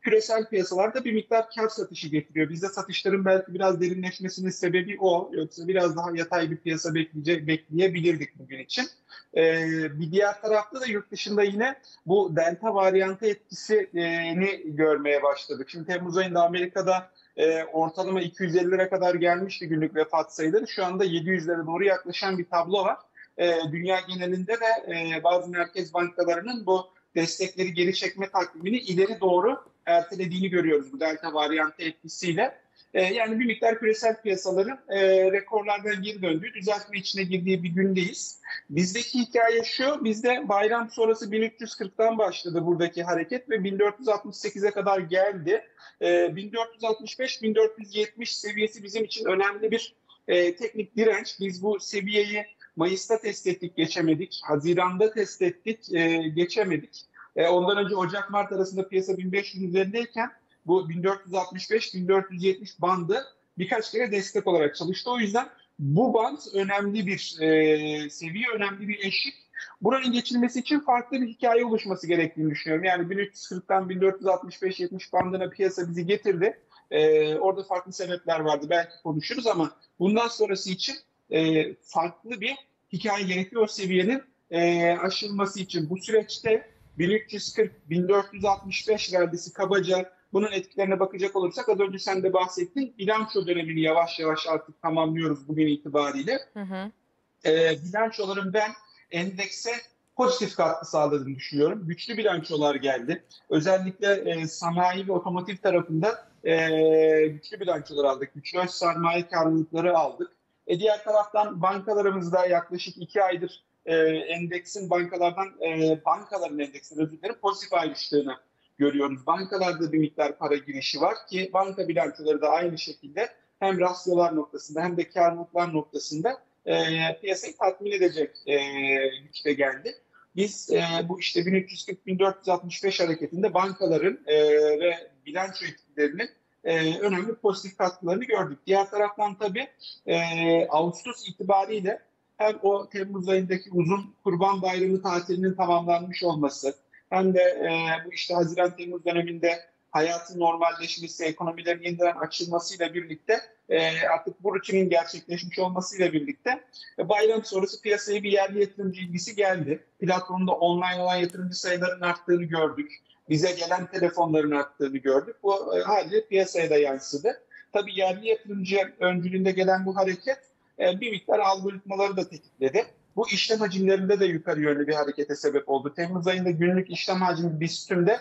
küresel piyasalarda bir miktar kar satışı getiriyor. Bizde satışların belki biraz derinleşmesinin sebebi o. Yoksa biraz daha yatay bir piyasa bekleyecek, bekleyebilirdik bugün için. Ee, bir diğer tarafta da yurt dışında yine bu delta varyantı etkisini görmeye başladık. Şimdi Temmuz ayında Amerika'da e, ortalama iki yüz ellilere kadar gelmişti günlük vefat sayıları. Şu anda yedi yüzlere doğru yaklaşan bir tablo var. E, dünya genelinde de e, bazı merkez bankalarının bu destekleri geri çekme takvimini ileri doğru ertelediğini görüyoruz bu delta varyantı etkisiyle. Ee, yani bir miktar küresel piyasaların e, rekorlardan geri döndüğü, düzeltme içine girdiği bir gündeyiz. Bizdeki hikaye şu, bizde bayram sonrası bin üç yüz kırktan başladı buradaki hareket ve bin dört yüz altmış sekize kadar geldi. Ee, bin dört yüz altmış beş bin dört yüz yetmiş seviyesi bizim için önemli bir e, teknik direnç. Biz bu seviyeyi Mayıs'ta test ettik, geçemedik. Haziran'da test ettik, e, geçemedik. E, ondan önce Ocak-Mart arasında piyasa bin beş yüz üzerindeyken bu bin dört yüz altmış beş bin dört yüz yetmiş bandı birkaç kere destek olarak çalıştı. O yüzden bu band önemli bir e, seviye, önemli bir eşik. Buranın geçilmesi için farklı bir hikaye oluşması gerektiğini düşünüyorum. Yani bin üç yüz kırktan bin dört yüz altmış beş yetmiş bandına piyasa bizi getirdi. E, orada farklı sebepler vardı, belki konuşuruz ama bundan sonrası için e, farklı bir hikaye gerekiyor o seviyenin e, aşılması için. Bu süreçte bin üç yüz kırk bin dört yüz altmış beş rallisi kabaca, bunun etkilerine bakacak olursak az önce sen de bahsettin, bilanço dönemini yavaş yavaş artık tamamlıyoruz bugün itibariyle. Hı hı. E, bilançoların ben endekse pozitif katkı sağladığını düşünüyorum. Güçlü bilançolar geldi. Özellikle e, sanayi ve otomotiv tarafında e, güçlü bilançolar aldık. Güçlü öz sermaye karlılıkları aldık. E, diğer taraftan bankalarımızda yaklaşık iki aydır e, endeksin bankalardan, e, bankaların endeksinin özür dilerim pozitif ayrıştığını görüyoruz. Bankalarda bir miktar para girişi var ki banka bilançoları da aynı şekilde hem rasyolar noktasında hem de karlılıklar noktasında e, piyasayı tatmin edecek e, güçte geldi. Biz e, bu işte bin üç yüz kırk bin dört yüz altmış beş hareketinde bankaların e, ve bilanço etkilerinin e, önemli pozitif katkılarını gördük. Diğer taraftan tabii e, Ağustos itibariyle hem o Temmuz ayındaki uzun Kurban Bayramı tatilinin tamamlanmış olması hem de e, bu işte Haziran-Temmuz döneminde hayatın normalleşmesi, ekonomilerin yeniden açılmasıyla birlikte e, artık bu rutinin gerçekleşmiş olmasıyla birlikte e, bayram sonrası piyasaya bir yerli yatırımcı ilgisi geldi. Platformda online olan yatırımcı sayılarının arttığını gördük. Bize gelen telefonların arttığını gördük. Bu e, haliyle piyasaya da yansıdı. Tabii yerli yatırımcı öncülüğünde gelen bu hareket e, bir miktar algoritmaları da tetikledi. Bu işlem hacimlerinde de yukarı yönlü bir harekete sebep oldu. Temmuz ayında günlük işlem hacmi BIST'ümde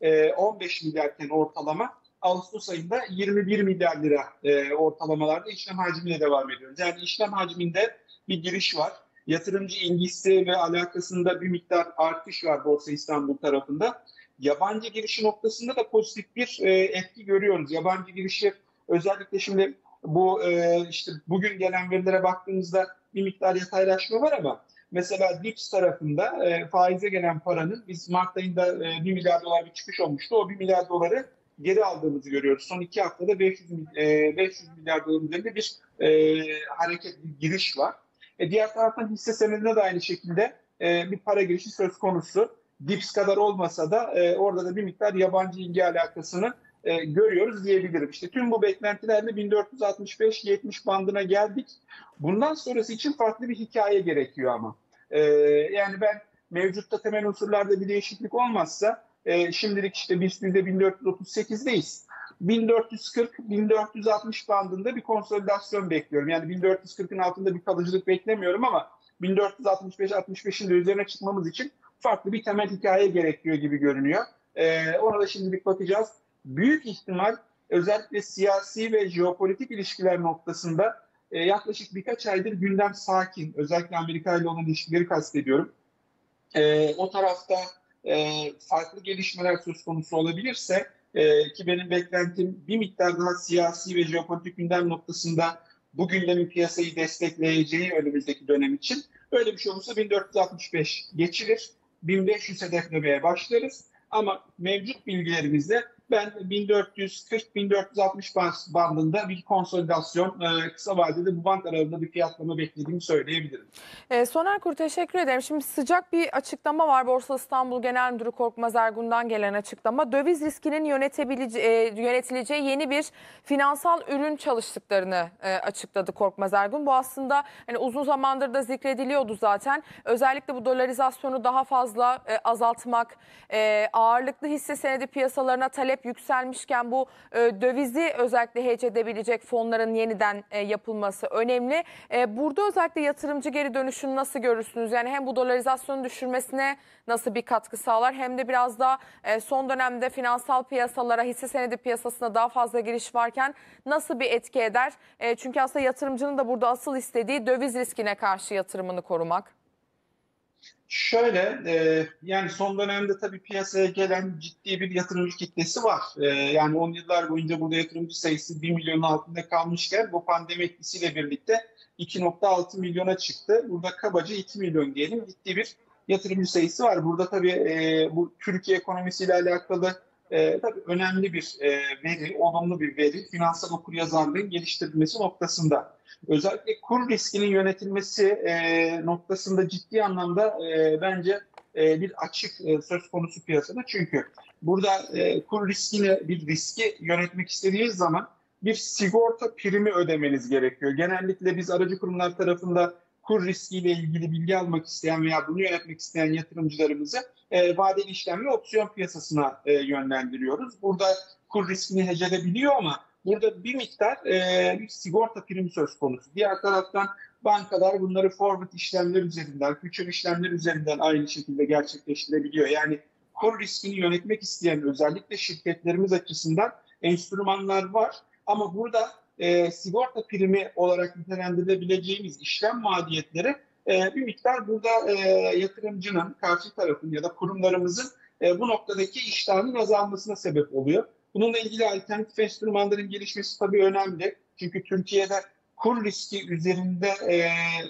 on beş milyarken ortalama, Ağustos ayında yirmi bir milyar lira ortalamalarda işlem hacmiyle devam ediyoruz. Yani işlem hacminde bir giriş var. Yatırımcı ilgisi ve alakasında bir miktar artış var Borsa İstanbul tarafında. Yabancı girişi noktasında da pozitif bir etki görüyoruz. Yabancı girişi özellikle şimdi bu işte bugün gelen verilere baktığımızda bir miktar yataylaşma var ama mesela D I P S tarafında e, faize gelen paranın biz Mart ayında e, bir milyar dolar bir çıkış olmuştu. O bir milyar doları geri aldığımızı görüyoruz. Son iki haftada beş yüz, e, beş yüz milyar dolar üzerinde bir e, hareket, bir giriş var. E, diğer taraftan hisse senedinde de aynı şekilde e, bir para girişi söz konusu. D I P S kadar olmasa da e, orada da bir miktar yabancı ilgi alakasını e, görüyoruz diyebilirim. İşte tüm bu beklentilerle bin dört yüz altmış beş yetmiş bandına geldik. Bundan sonrası için farklı bir hikaye gerekiyor ama. Ee, yani ben mevcutta temel unsurlarda bir değişiklik olmazsa e, şimdilik işte BIST'de bin dört yüz otuz sekizdeyiz. bin dört yüz kırk bin dört yüz altmış bandında bir konsolidasyon bekliyorum. Yani bin dört yüz kırkın altında bir kalıcılık beklemiyorum ama bin dört yüz altmış beş altmış beşin de üzerine çıkmamız için farklı bir temel hikaye gerekiyor gibi görünüyor. Ee, ona da şimdilik bakacağız. Büyük ihtimal özellikle siyasi ve jeopolitik ilişkiler noktasında e, yaklaşık birkaç aydır gündem sakin. Özellikle Amerika ile olan ilişkileri kastediyorum. E, o tarafta e, farklı gelişmeler söz konusu olabilirse e, ki benim beklentim bir miktar daha siyasi ve jeopolitik gündem noktasında bu gündemin piyasayı destekleyeceği önümüzdeki dönem için. Öyle bir şey olursa bin dört yüz altmış beş geçilir. bin beş yüz hedeflemeye başlarız. Ama mevcut bilgilerimizle ben bin dört yüz kırk bin dört yüz altmış bandında bir konsolidasyon, kısa vadede bu band aralığında bir fiyatlama beklediğimi söyleyebilirim. E, Soner Kuru, teşekkür ederim. Şimdi sıcak bir açıklama var. Borsa İstanbul Genel Müdürü Korkmaz Ergun'dan gelen açıklama. Döviz riskinin yönetebileceği, yönetileceği yeni bir finansal ürün çalıştıklarını e, açıkladı Korkmaz Ergun. Bu aslında hani uzun zamandır da zikrediliyordu zaten. Özellikle bu dolarizasyonu daha fazla e, azaltmak, e, ağırlıklı hisse senedi piyasalarına talep yükselmişken bu e, dövizi özellikle hedge edebilecek fonların yeniden e, yapılması önemli. E, burada özellikle yatırımcı geri dönüşünü nasıl görürsünüz? Yani hem bu dolarizasyonu düşürmesine nasıl bir katkı sağlar hem de biraz da e, son dönemde finansal piyasalara, hisse senedi piyasasına daha fazla giriş varken nasıl bir etki eder? E, çünkü aslında yatırımcının da burada asıl istediği döviz riskine karşı yatırımını korumak. Şöyle, e, yani son dönemde tabii piyasaya gelen ciddi bir yatırımcı kitlesi var. E, yani on yıllar boyunca burada yatırımcı sayısı bir milyonun altında kalmışken bu pandemi etkisiyle birlikte iki nokta altı milyona çıktı. Burada kabaca iki milyon diyelim, ciddi bir yatırımcı sayısı var. Burada tabii e, bu Türkiye ekonomisiyle alakalı e, tabii önemli bir e, veri, olumlu bir veri. Finansal okuryazarlığın geliştirilmesi noktasında. Özellikle kur riskinin yönetilmesi e, noktasında ciddi anlamda e, bence e, bir açık e, söz konusu piyasada. Çünkü burada e, kur riskini, bir riski yönetmek istediğiniz zaman bir sigorta primi ödemeniz gerekiyor. Genellikle biz aracı kurumlar tarafında kur riskiyle ilgili bilgi almak isteyen veya bunu yönetmek isteyen yatırımcılarımızı e, vadeli işlem ve opsiyon piyasasına e, yönlendiriyoruz. Burada kur riskini hecelebiliyor ama burada bir miktar e, bir sigorta primi söz konusu. Diğer taraftan bankalar bunları forward işlemler üzerinden, future işlemler üzerinden aynı şekilde gerçekleştirebiliyor. Yani kur riskini yönetmek isteyen özellikle şirketlerimiz açısından enstrümanlar var. Ama burada e, sigorta primi olarak nitelendirilebileceğimiz işlem maliyetleri e, bir miktar burada e, yatırımcının, karşı tarafın ya da kurumlarımızın e, bu noktadaki iştahının azalmasına sebep oluyor. Bununla ilgili alternatif enstrümanların gelişmesi tabii önemli. Çünkü Türkiye'de kur riski üzerinde e,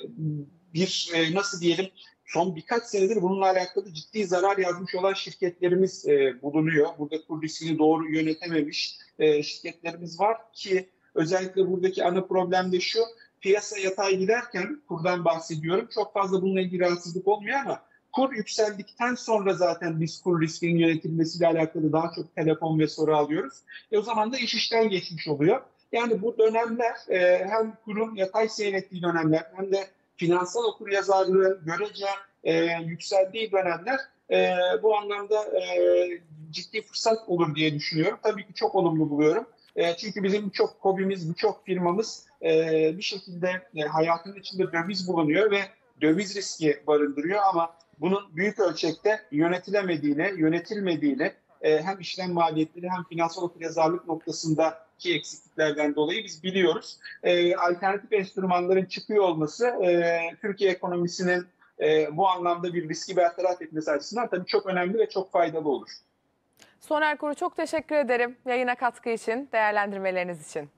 bir e, nasıl diyelim son birkaç senedir bununla alakalı ciddi zarar yazmış olan şirketlerimiz e, bulunuyor. Burada kur riskini doğru yönetememiş e, şirketlerimiz var ki özellikle buradaki ana problem de şu: piyasa yatay giderken, kurdan bahsediyorum, çok fazla bununla ilgili rahatsızlık olmuyor ama kur yükseldikten sonra zaten biz kur riskinin yönetilmesiyle alakalı daha çok telefon ve soru alıyoruz. E o zaman da iş işten geçmiş oluyor. Yani bu dönemler e, hem kurun yatay seyrettiği dönemler hem de finansal okuryazarlığın görece e, yükseldiği dönemler e, bu anlamda e, ciddi fırsat olur diye düşünüyorum. Tabii ki çok olumlu buluyorum. E, çünkü bizim birçok hobimiz, birçok firmamız e, bir şekilde e, hayatının içinde döviz bulunuyor ve döviz riski barındırıyor ama bunun büyük ölçekte yönetilemediğine, yönetilmediğine e, hem işlem maliyetleri hem finansal okuryazarlık noktasındaki eksikliklerden dolayı biz biliyoruz. E, alternatif enstrümanların çıkıyor olması e, Türkiye ekonomisinin e, bu anlamda bir riski bertaraf etmesi açısından tabii çok önemli ve çok faydalı olur. Soner Kuru, çok teşekkür ederim yayına katkı için, değerlendirmeleriniz için.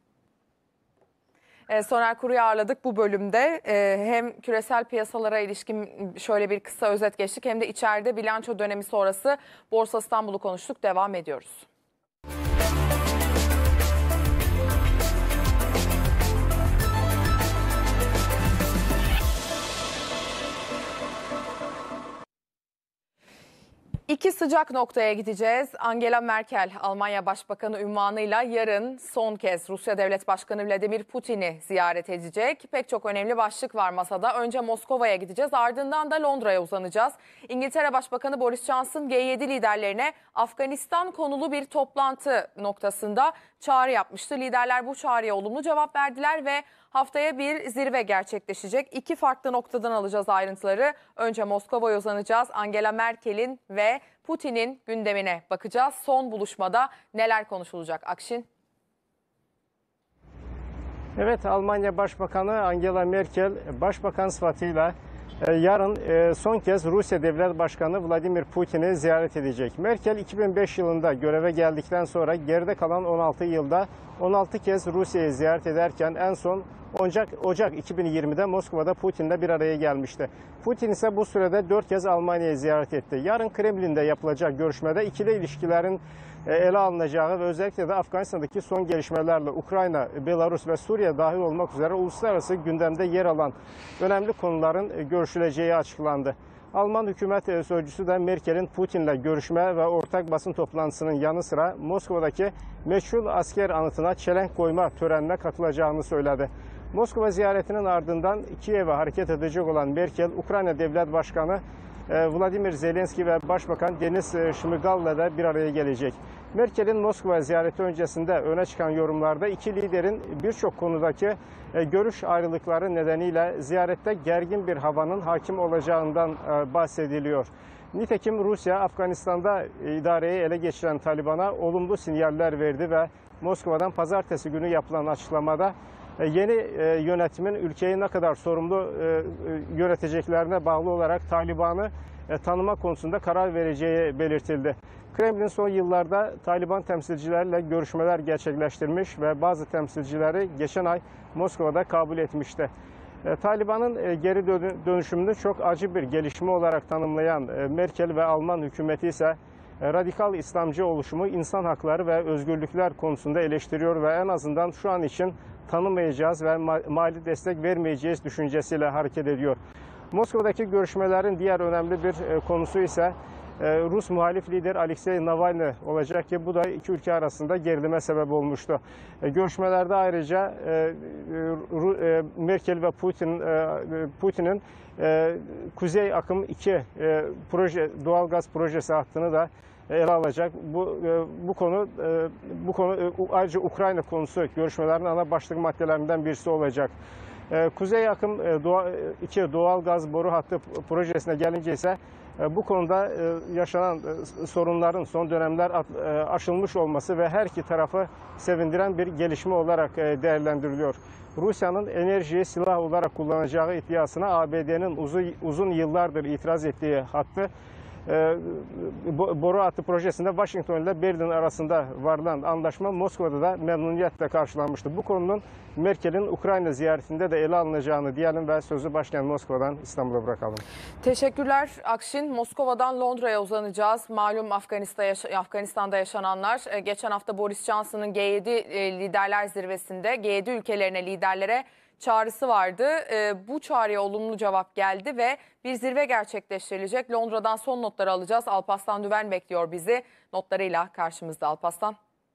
Soner Kuru'yu ağırladık bu bölümde. Hem küresel piyasalara ilişkin şöyle bir kısa özet geçtik hem de içeride bilanço dönemi sonrası Borsa İstanbul'u konuştuk. Devam ediyoruz. İki sıcak noktaya gideceğiz. Angela Merkel, Almanya Başbakanı unvanıyla yarın son kez Rusya Devlet Başkanı Vladimir Putin'i ziyaret edecek. Pek çok önemli başlık var masada. Önce Moskova'ya gideceğiz, ardından da Londra'ya uzanacağız. İngiltere Başbakanı Boris Johnson G yedi liderlerine Afganistan konulu bir toplantı noktasında çağrı yapmıştı. Liderler bu çağrıya olumlu cevap verdiler ve haftaya bir zirve gerçekleşecek. İki farklı noktadan alacağız ayrıntıları. Önce Moskova'ya uzanacağız. Angela Merkel'in ve Putin'in gündemine bakacağız. Son buluşmada neler konuşulacak? Akşin. Evet, Almanya Başbakanı Angela Merkel başbakan sıfatıyla yarın son kez Rusya Devlet Başkanı Vladimir Putin'i ziyaret edecek. Merkel iki bin beş yılında göreve geldikten sonra geride kalan on altı yılda on altı kez Rusya'yı ziyaret ederken en son Ocak, Ocak iki bin yirmide Moskova'da Putin'le bir araya gelmişti. Putin ise bu sürede dört kez Almanya'yı ziyaret etti. Yarın Kremlin'de yapılacak görüşmede ikili ilişkilerin ele alınacağı ve özellikle de Afganistan'daki son gelişmelerle Ukrayna, Belarus ve Suriye dahil olmak üzere uluslararası gündemde yer alan önemli konuların görüşüleceği açıklandı. Alman hükümet sözcüsü de Merkel'in Putin'le görüşme ve ortak basın toplantısının yanı sıra Moskova'daki meşhur asker anıtına çelenk koyma törenine katılacağını söyledi. Moskova ziyaretinin ardından Kiev'e hareket edecek olan Merkel, Ukrayna Devlet Başkanı Vladimir Zelenski ve Başbakan Denis Şmygal'la da bir araya gelecek. Merkel'in Moskova ziyareti öncesinde öne çıkan yorumlarda iki liderin birçok konudaki görüş ayrılıkları nedeniyle ziyarette gergin bir havanın hakim olacağından bahsediliyor. Nitekim Rusya, Afganistan'da idareyi ele geçiren Taliban'a olumlu sinyaller verdi ve Moskova'dan pazartesi günü yapılan açıklamada yeni yönetimin ülkeyi ne kadar sorumlu yöneteceklerine bağlı olarak Taliban'ı tanıma konusunda karar vereceği belirtildi. Kremlin son yıllarda Taliban temsilcilerle görüşmeler gerçekleştirmiş ve bazı temsilcileri geçen ay Moskova'da kabul etmişti. Taliban'ın geri dönüşümünü çok acı bir gelişme olarak tanımlayan Merkel ve Alman hükümeti ise radikal İslamcı oluşumu insan hakları ve özgürlükler konusunda eleştiriyor ve en azından şu an için tanımayacağız ve mali destek vermeyeceğiz düşüncesiyle hareket ediyor. Moskova'daki görüşmelerin diğer önemli bir konusu ise Rus muhalif lider Alexei Navalny olacak ki bu da iki ülke arasında gerilime sebep olmuştu. Görüşmelerde ayrıca Merkel ve Putin Putin'in Kuzey Akım iki proje doğalgaz projesi hattını da ele alacak. Bu bu konu bu konu ayrıca Ukrayna konusu görüşmelerin ana başlık maddelerinden birisi olacak. Kuzey Akım iki doğalgaz boru hattı projesine gelince ise bu konuda yaşanan sorunların son dönemler aşılmış olması ve her iki tarafı sevindiren bir gelişme olarak değerlendiriliyor. Rusya'nın enerjiyi silah olarak kullanacağı iddiasına A B D'nin uzun, uzun yıllardır itiraz ettiği hattı boru hattı projesinde Washington ile Berlin arasında varılan anlaşma Moskova'da da memnuniyetle karşılanmıştı. Bu konunun Merkel'in Ukrayna ziyaretinde de ele alınacağını diyelim ve sözü başkent Moskova'dan İstanbul'a bırakalım. Teşekkürler Akşin. Moskova'dan Londra'ya uzanacağız. Malum Afganistan'da yaşananlar. Geçen hafta Boris Johnson'ın G yedi liderler zirvesinde G yedi ülkelerine, liderlere çağrısı vardı. E, bu çağrıya olumlu cevap geldi ve bir zirve gerçekleştirilecek. Londra'dan son notları alacağız. Alparslan Düven bekliyor bizi. Notlarıyla karşımızda Alparslan.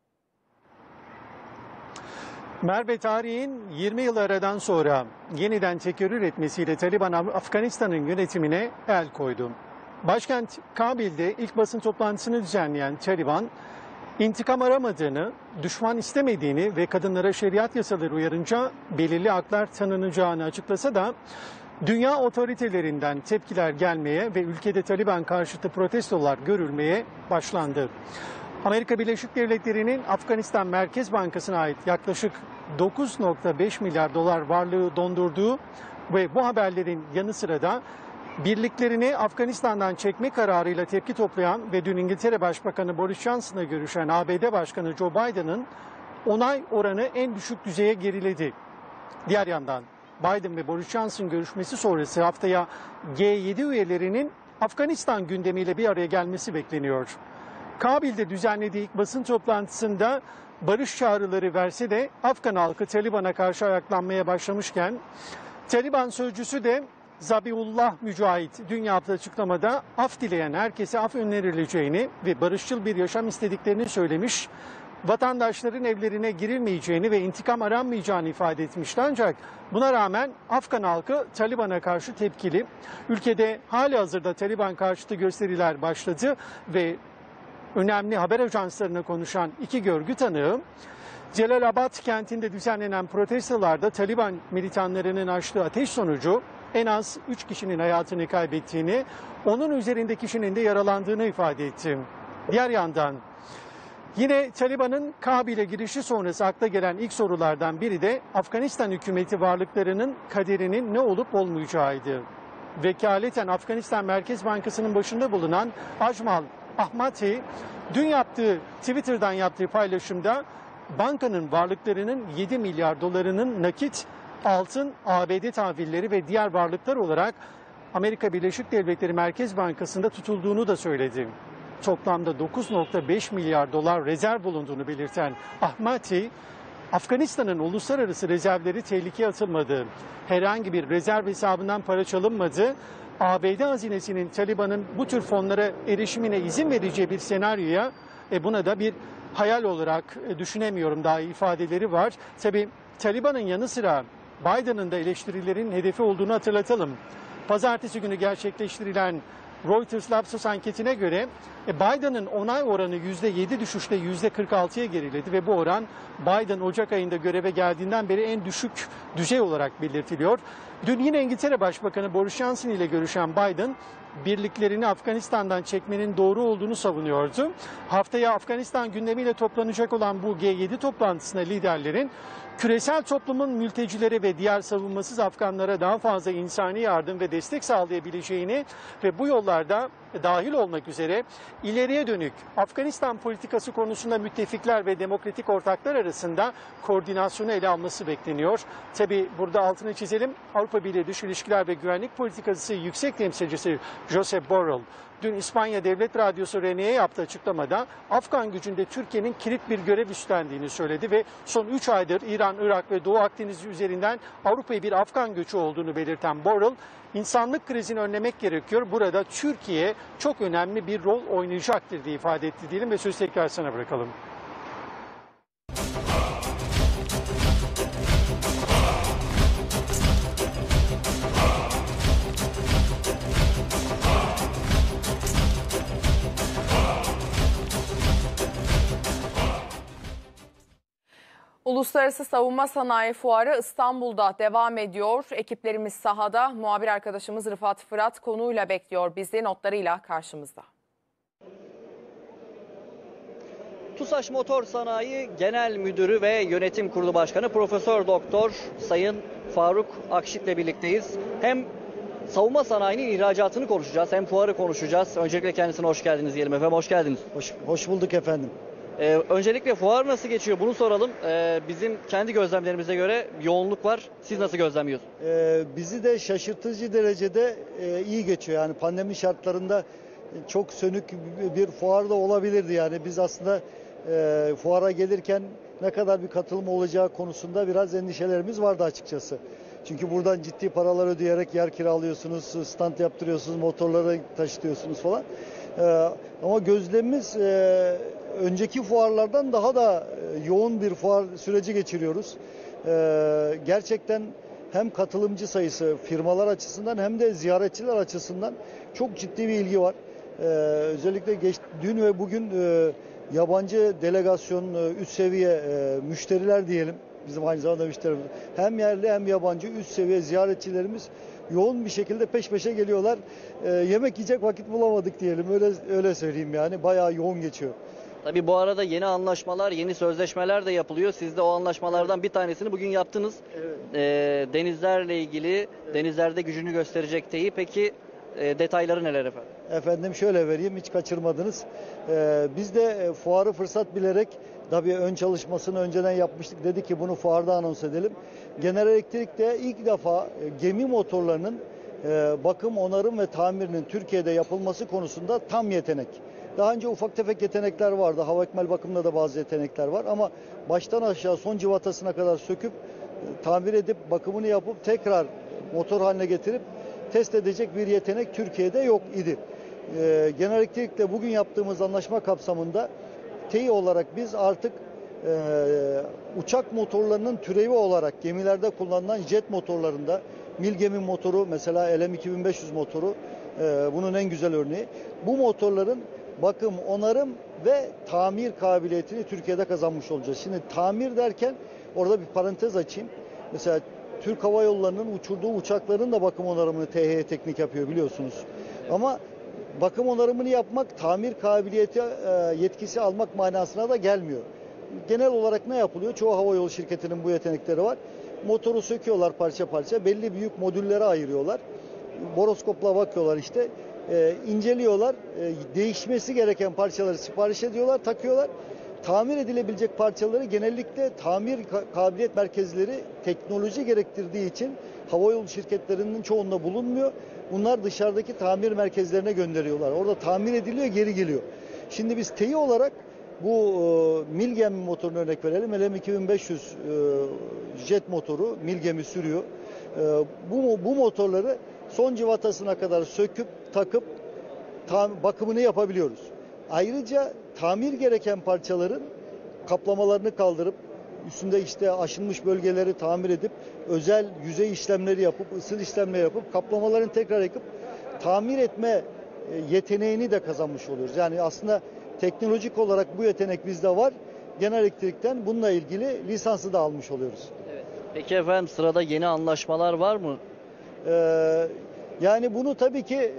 Merve, tarihin yirmi yıl aradan sonra yeniden tekerrür etmesiyle Taliban Afganistan'ın yönetimine el koydu. Başkent Kabil'de ilk basın toplantısını düzenleyen Taliban, İntikam aramadığını, düşman istemediğini ve kadınlara şeriat yasaları uyarınca belirli haklar tanınacağını açıklasa da dünya otoritelerinden tepkiler gelmeye ve ülkede Taliban karşıtı protestolar görülmeye başlandı. Amerika Birleşik Devletleri'nin Afganistan Merkez Bankası'na ait yaklaşık dokuz nokta beş milyar dolar varlığı dondurduğu ve bu haberlerin yanı sıra da birliklerini Afganistan'dan çekme kararıyla tepki toplayan ve dün İngiltere Başbakanı Boris Johnson'la görüşen A B D Başkanı Joe Biden'ın onay oranı en düşük düzeye geriledi. Diğer yandan Biden ve Boris Johnson görüşmesi sonrası haftaya G yedi üyelerinin Afganistan gündemiyle bir araya gelmesi bekleniyor. Kabil'de düzenlediği ilk basın toplantısında barış çağrıları verse de Afgan halkı Taliban'a karşı ayaklanmaya başlamışken Taliban sözcüsü de Zabiullah Mücahit dün yaptığı açıklamada af dileyen herkese af önerileceğini ve barışçıl bir yaşam istediklerini söylemiş, vatandaşların evlerine girilmeyeceğini ve intikam aranmayacağını ifade etmişti. Ancak buna rağmen Afgan halkı Taliban'a karşı tepkili. Ülkede halihazırda Taliban karşıtı gösteriler başladı ve önemli haber ajanslarına konuşan iki görgü tanığı, Celalabad kentinde düzenlenen protestolarda Taliban militanlarının açtığı ateş sonucu en az üç kişinin hayatını kaybettiğini, onun üzerinde kişinin de yaralandığını ifade etti. Diğer yandan yine Taliban'ın Kabil'e girişi sonrası akla gelen ilk sorulardan biri de Afganistan hükümeti varlıklarının kaderinin ne olup olmayacağıydı. Vekaleten Afganistan Merkez Bankası'nın başında bulunan Ajmal Ahmati dün yaptığı Twitter'dan yaptığı paylaşımda bankanın varlıklarının yedi milyar dolarının nakit, altın, A B D tahvilleri ve diğer varlıklar olarak Amerika Birleşik Devletleri Merkez Bankası'nda tutulduğunu da söyledi. Toplamda dokuz nokta beş milyar dolar rezerv bulunduğunu belirten Ahmati, Afganistan'ın uluslararası rezervleri tehlikeye atılmadı. Herhangi bir rezerv hesabından para çalınmadı. A B D hazinesinin Taliban'ın bu tür fonlara erişimine izin vereceği bir senaryoya e, buna da bir hayal olarak e, düşünemiyorum daha ifadeleri var. Tabii Taliban'ın yanı sıra Biden'ın da eleştirilerin hedefi olduğunu hatırlatalım. Pazartesi günü gerçekleştirilen Reuters Lapsus anketine göre Biden'ın onay oranı yüzde yedi düşüşte yüzde kırk altıya geriledi ve bu oran Biden Ocak ayında göreve geldiğinden beri en düşük düzey olarak belirtiliyor. Dün yine İngiltere Başbakanı Boris Johnson ile görüşen Biden, birliklerini Afganistan'dan çekmenin doğru olduğunu savunuyordu. Haftaya Afganistan gündemiyle toplanacak olan bu G yedi toplantısına liderlerin küresel toplumun mültecilere ve diğer savunmasız Afganlara daha fazla insani yardım ve destek sağlayabileceğini ve bu yollarda dahil olmak üzere ileriye dönük Afganistan politikası konusunda müttefikler ve demokratik ortaklar arasında koordinasyonu ele alması bekleniyor. Tabii burada altını çizelim. Avrupa Birliği Dış İlişkiler ve Güvenlik Politikası Yüksek Temsilcisi Josep Borrell dün İspanya Devlet Radyosu R N E'ye yaptığı açıklamada Afgan gücünde Türkiye'nin kilit bir görev üstlendiğini söyledi ve son üç aydır İran, Irak ve Doğu Akdeniz üzerinden Avrupa'ya bir Afgan göçü olduğunu belirten Borrell, insanlık krizini önlemek gerekiyor. Burada Türkiye çok önemli bir rol oynayacaktır diye ifade etti diyelim ve sözü tekrar sana bırakalım. Uluslararası Savunma Sanayi Fuarı İstanbul'da devam ediyor. Ekiplerimiz sahada. Muhabir arkadaşımız Rıfat Fırat konuyla bekliyor bizi, notlarıyla karşımızda. TUSAŞ Motor Sanayi Genel Müdürü ve Yönetim Kurulu Başkanı Profesör Doktor Sayın Faruk Akşit'le birlikteyiz. Hem savunma sanayinin ihracatını konuşacağız, hem fuarı konuşacağız. Öncelikle kendisine hoş geldiniz diyelim efendim. Hoş geldiniz. Hoş, hoş bulduk efendim. Ee, öncelikle fuar nasıl geçiyor bunu soralım. Ee, bizim kendi gözlemlerimize göre yoğunluk var. Siz nasıl gözlemliyorsunuz? Ee, bizi de şaşırtıcı derecede e, iyi geçiyor. Yani pandemi şartlarında çok sönük bir fuar da olabilirdi. Yani biz aslında e, fuara gelirken ne kadar bir katılım olacağı konusunda biraz endişelerimiz vardı açıkçası. Çünkü buradan ciddi paralar ödeyerek yer kiralıyorsunuz, stand yaptırıyorsunuz, motorları taşıtıyorsunuz falan. Ee, ama gözlemimiz e, önceki fuarlardan daha da yoğun bir fuar süreci geçiriyoruz. Ee, gerçekten hem katılımcı sayısı firmalar açısından hem de ziyaretçiler açısından çok ciddi bir ilgi var. Ee, özellikle geç, dün ve bugün e, yabancı delegasyon, e, üst seviye e, müşteriler diyelim. Bizim aynı zamanda müşterimiz. Hem yerli hem yabancı üst seviye ziyaretçilerimiz yoğun bir şekilde peş peşe geliyorlar. Ee, yemek yiyecek vakit bulamadık diyelim. Öyle öyle söyleyeyim yani. Bayağı yoğun geçiyor. Tabii bu arada yeni anlaşmalar, yeni sözleşmeler de yapılıyor. Siz de o anlaşmalardan bir tanesini bugün yaptınız. Evet. Ee, denizlerle ilgili, evet. Denizlerde gücünü gösterecek T İ. Peki e, detayları neler efendim? Efendim şöyle vereyim, hiç kaçırmadınız. Ee, biz de e, fuarı fırsat bilerek, tabii ön çalışmasını önceden yapmıştık. Dedik ki bunu fuarda anons edelim. General Electric'te ilk defa e, gemi motorlarının e, bakım, onarım ve tamirinin Türkiye'de yapılması konusunda tam yetenek. Daha önce ufak tefek yetenekler vardı. Hava ekmel bakımında da bazı yetenekler var. Ama baştan aşağı son civatasına kadar söküp, e, tamir edip, bakımını yapıp tekrar motor haline getirip test edecek bir yetenek Türkiye'de yok idi. E, General Electric'le bugün yaptığımız anlaşma kapsamında T İ olarak biz artık e, uçak motorlarının türevi olarak gemilerde kullanılan jet motorlarında, mil gemi motoru mesela L M iki bin beş yüz motoru e, bunun en güzel örneği. Bu motorların bakım, onarım ve tamir kabiliyetini Türkiye'de kazanmış olacağız. Şimdi tamir derken orada bir parantez açayım. Mesela Türk Hava Yolları'nın uçurduğu uçakların da bakım onarımını T H Y Teknik yapıyor biliyorsunuz. Ama bakım onarımını yapmak, tamir kabiliyeti e, yetkisi almak manasına da gelmiyor. Genel olarak ne yapılıyor? Çoğu havayolu şirketinin bu yetenekleri var. Motoru söküyorlar parça parça, belli büyük modüllere ayırıyorlar. Boroskopla bakıyorlar işte, e, inceliyorlar, e, değişmesi gereken parçaları sipariş ediyorlar, takıyorlar. tamir edilebilecek parçaları genellikle tamir kabiliyet merkezleri teknoloji gerektirdiği için havayolu şirketlerinin çoğunda bulunmuyor. Bunlar dışarıdaki tamir merkezlerine gönderiyorlar. Orada tamir ediliyor, geri geliyor. Şimdi biz T E İ olarak bu e, Milgem motorunu örnek verelim. L M iki bin beş yüz e, jet motoru Milgem'i sürüyor. E, bu, bu motorları son civatasına kadar söküp takıp tam, bakımını yapabiliyoruz. Ayrıca tamir gereken parçaların kaplamalarını kaldırıp üstünde işte aşınmış bölgeleri tamir edip özel yüzey işlemleri yapıp ısıl işlemleri yapıp kaplamalarını tekrar yakıp tamir etme yeteneğini de kazanmış oluyoruz. Yani aslında teknolojik olarak bu yetenek bizde var. Genel Elektrik'ten bununla ilgili lisansı da almış oluyoruz. Evet. Peki efendim, sırada yeni anlaşmalar var mı? Ee, yani bunu tabii ki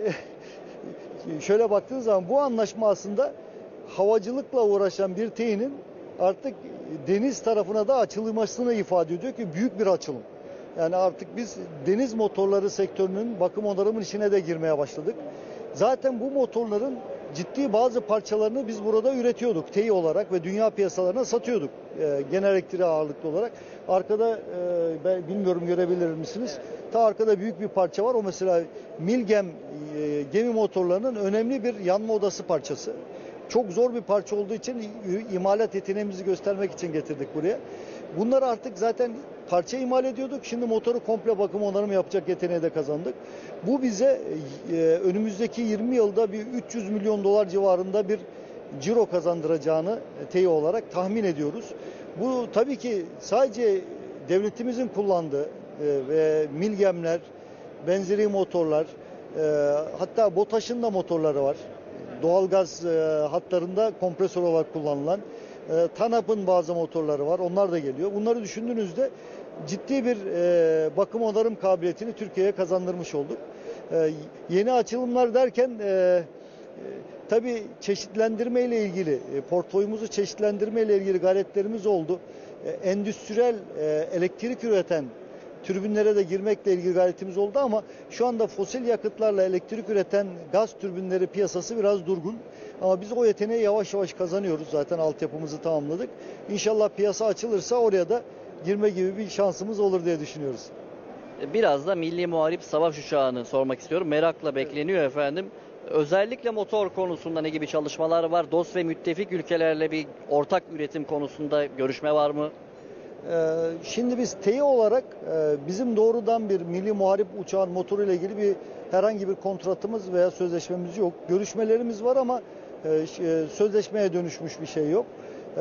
şöyle baktığınız zaman bu anlaşma aslında havacılıkla uğraşan bir T E İ'nin artık deniz tarafına da açılmasını ifade ediyor ki büyük bir açılım. Yani artık biz deniz motorları sektörünün bakım onarımın içine de girmeye başladık. Zaten bu motorların ciddi bazı parçalarını biz burada üretiyorduk T E İ olarak ve dünya piyasalarına satıyorduk. E, genel elektriğe ağırlıklı olarak. Arkada e, ben bilmiyorum görebilir misiniz? Ta arkada büyük bir parça var. O mesela Milgem e, gemi motorlarının önemli bir yanma odası parçası. Çok zor bir parça olduğu için imalat yeteneğimizi göstermek için getirdik buraya. Bunları artık zaten parça imal ediyorduk. Şimdi motoru komple bakım onarım yapacak yeteneği de kazandık. Bu bize e, önümüzdeki yirmi yılda bir üç yüz milyon dolar civarında bir ciro kazandıracağını T E İ olarak tahmin ediyoruz. Bu tabii ki sadece devletimizin kullandığı e, ve Milgemler, benzeri motorlar, e, hatta BOTAŞ'ın da motorları var. Doğalgaz e, hatlarında kompresör olarak kullanılan. E, TANAP'ın bazı motorları var. Onlar da geliyor. Bunları düşündüğünüzde ciddi bir e, bakım onarım kabiliyetini Türkiye'ye kazandırmış olduk. E, yeni açılımlar derken e, e, tabii çeşitlendirme ile ilgili, e, portföyümüzü çeşitlendirme ile ilgili gayretlerimiz oldu. E, endüstriyel e, elektrik üreten türbinlere de girmekle ilgili gayretimiz oldu ama şu anda fosil yakıtlarla elektrik üreten gaz türbinleri piyasası biraz durgun. Ama biz o yeteneği yavaş yavaş kazanıyoruz. Zaten altyapımızı tamamladık. İnşallah piyasa açılırsa oraya da girme gibi bir şansımız olur diye düşünüyoruz. Biraz da milli muharip savaş uçağını sormak istiyorum. Merakla bekleniyor efendim. Özellikle motor konusunda ne gibi çalışmalar var? Dost ve müttefik ülkelerle bir ortak üretim konusunda görüşme var mı? Şimdi biz T E İ olarak bizim doğrudan bir milli muharip uçağın motoru ile ilgili bir herhangi bir kontratımız veya sözleşmemiz yok. Görüşmelerimiz var ama sözleşmeye dönüşmüş bir şey yok.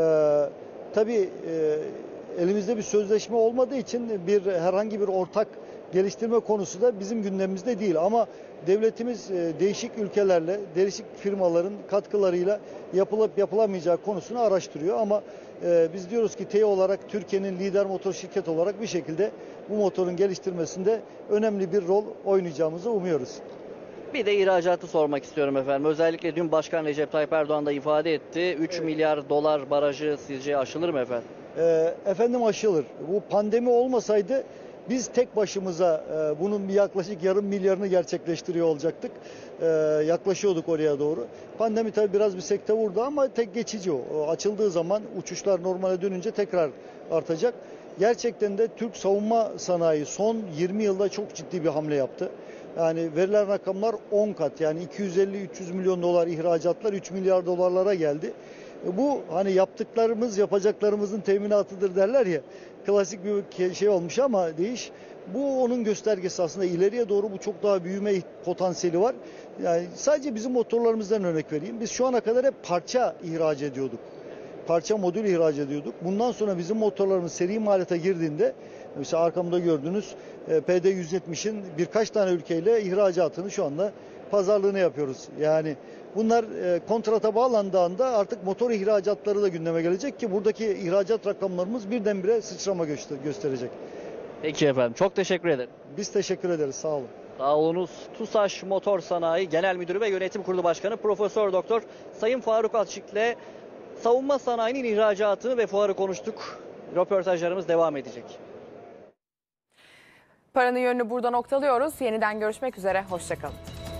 Tabii elimizde bir sözleşme olmadığı için bir herhangi bir ortak geliştirme konusu da bizim gündemimizde değil. Ama devletimiz değişik ülkelerle, değişik firmaların katkılarıyla yapılıp yapılamayacağı konusunu araştırıyor. Ama biz diyoruz ki T E İ olarak Türkiye'nin lider motor şirketi olarak bir şekilde bu motorun geliştirmesinde önemli bir rol oynayacağımızı umuyoruz. Bir de ihracatı sormak istiyorum efendim. Özellikle dün Başkan Recep Tayyip Erdoğan da ifade etti. üç Evet. milyar dolar barajı sizce aşılır mı efendim? E, efendim aşılır. Bu pandemi olmasaydı biz tek başımıza e, bunun bir yaklaşık yarım milyarını gerçekleştiriyor olacaktık. E, yaklaşıyorduk oraya doğru. Pandemi tabii biraz bir sekte vurdu ama tek geçici o. o. Açıldığı zaman uçuşlar normale dönünce tekrar artacak. Gerçekten de Türk savunma sanayi son yirmi yılda çok ciddi bir hamle yaptı. Yani verilen rakamlar on kat, yani iki yüz elli üç yüz milyon dolar ihracatlar üç milyar dolarlara geldi. Bu hani yaptıklarımız yapacaklarımızın teminatıdır derler ya, klasik bir şey olmuş ama değiş. Bu onun göstergesi aslında. İleriye doğru bu çok daha büyüme potansiyeli var. Yani sadece bizim motorlarımızdan örnek vereyim. Biz şu ana kadar hep parça ihraç ediyorduk. Parça modül ihraç ediyorduk. Bundan sonra bizim motorlarımız seri imalata girdiğinde, mesela arkamda gördüğünüz P D yüz yetmişin birkaç tane ülkeyle ihracatını şu anda pazarlığını yapıyoruz. Yani bunlar e, kontrata bağlandığında artık motor ihracatları da gündeme gelecek ki buradaki ihracat rakamlarımız birdenbire sıçrama göster gösterecek. Peki efendim, çok teşekkür ederim. Biz teşekkür ederiz. Sağ olun. Sağ olunuz. TUSAŞ Motor Sanayi Genel Müdürü ve Yönetim Kurulu Başkanı Profesör Doktor Sayın Faruk Akçik'le savunma sanayinin ihracatını ve fuarı konuştuk. Röportajlarımız devam edecek. Paranın yönünü burada noktalıyoruz. Yeniden görüşmek üzere. Hoşça kalın.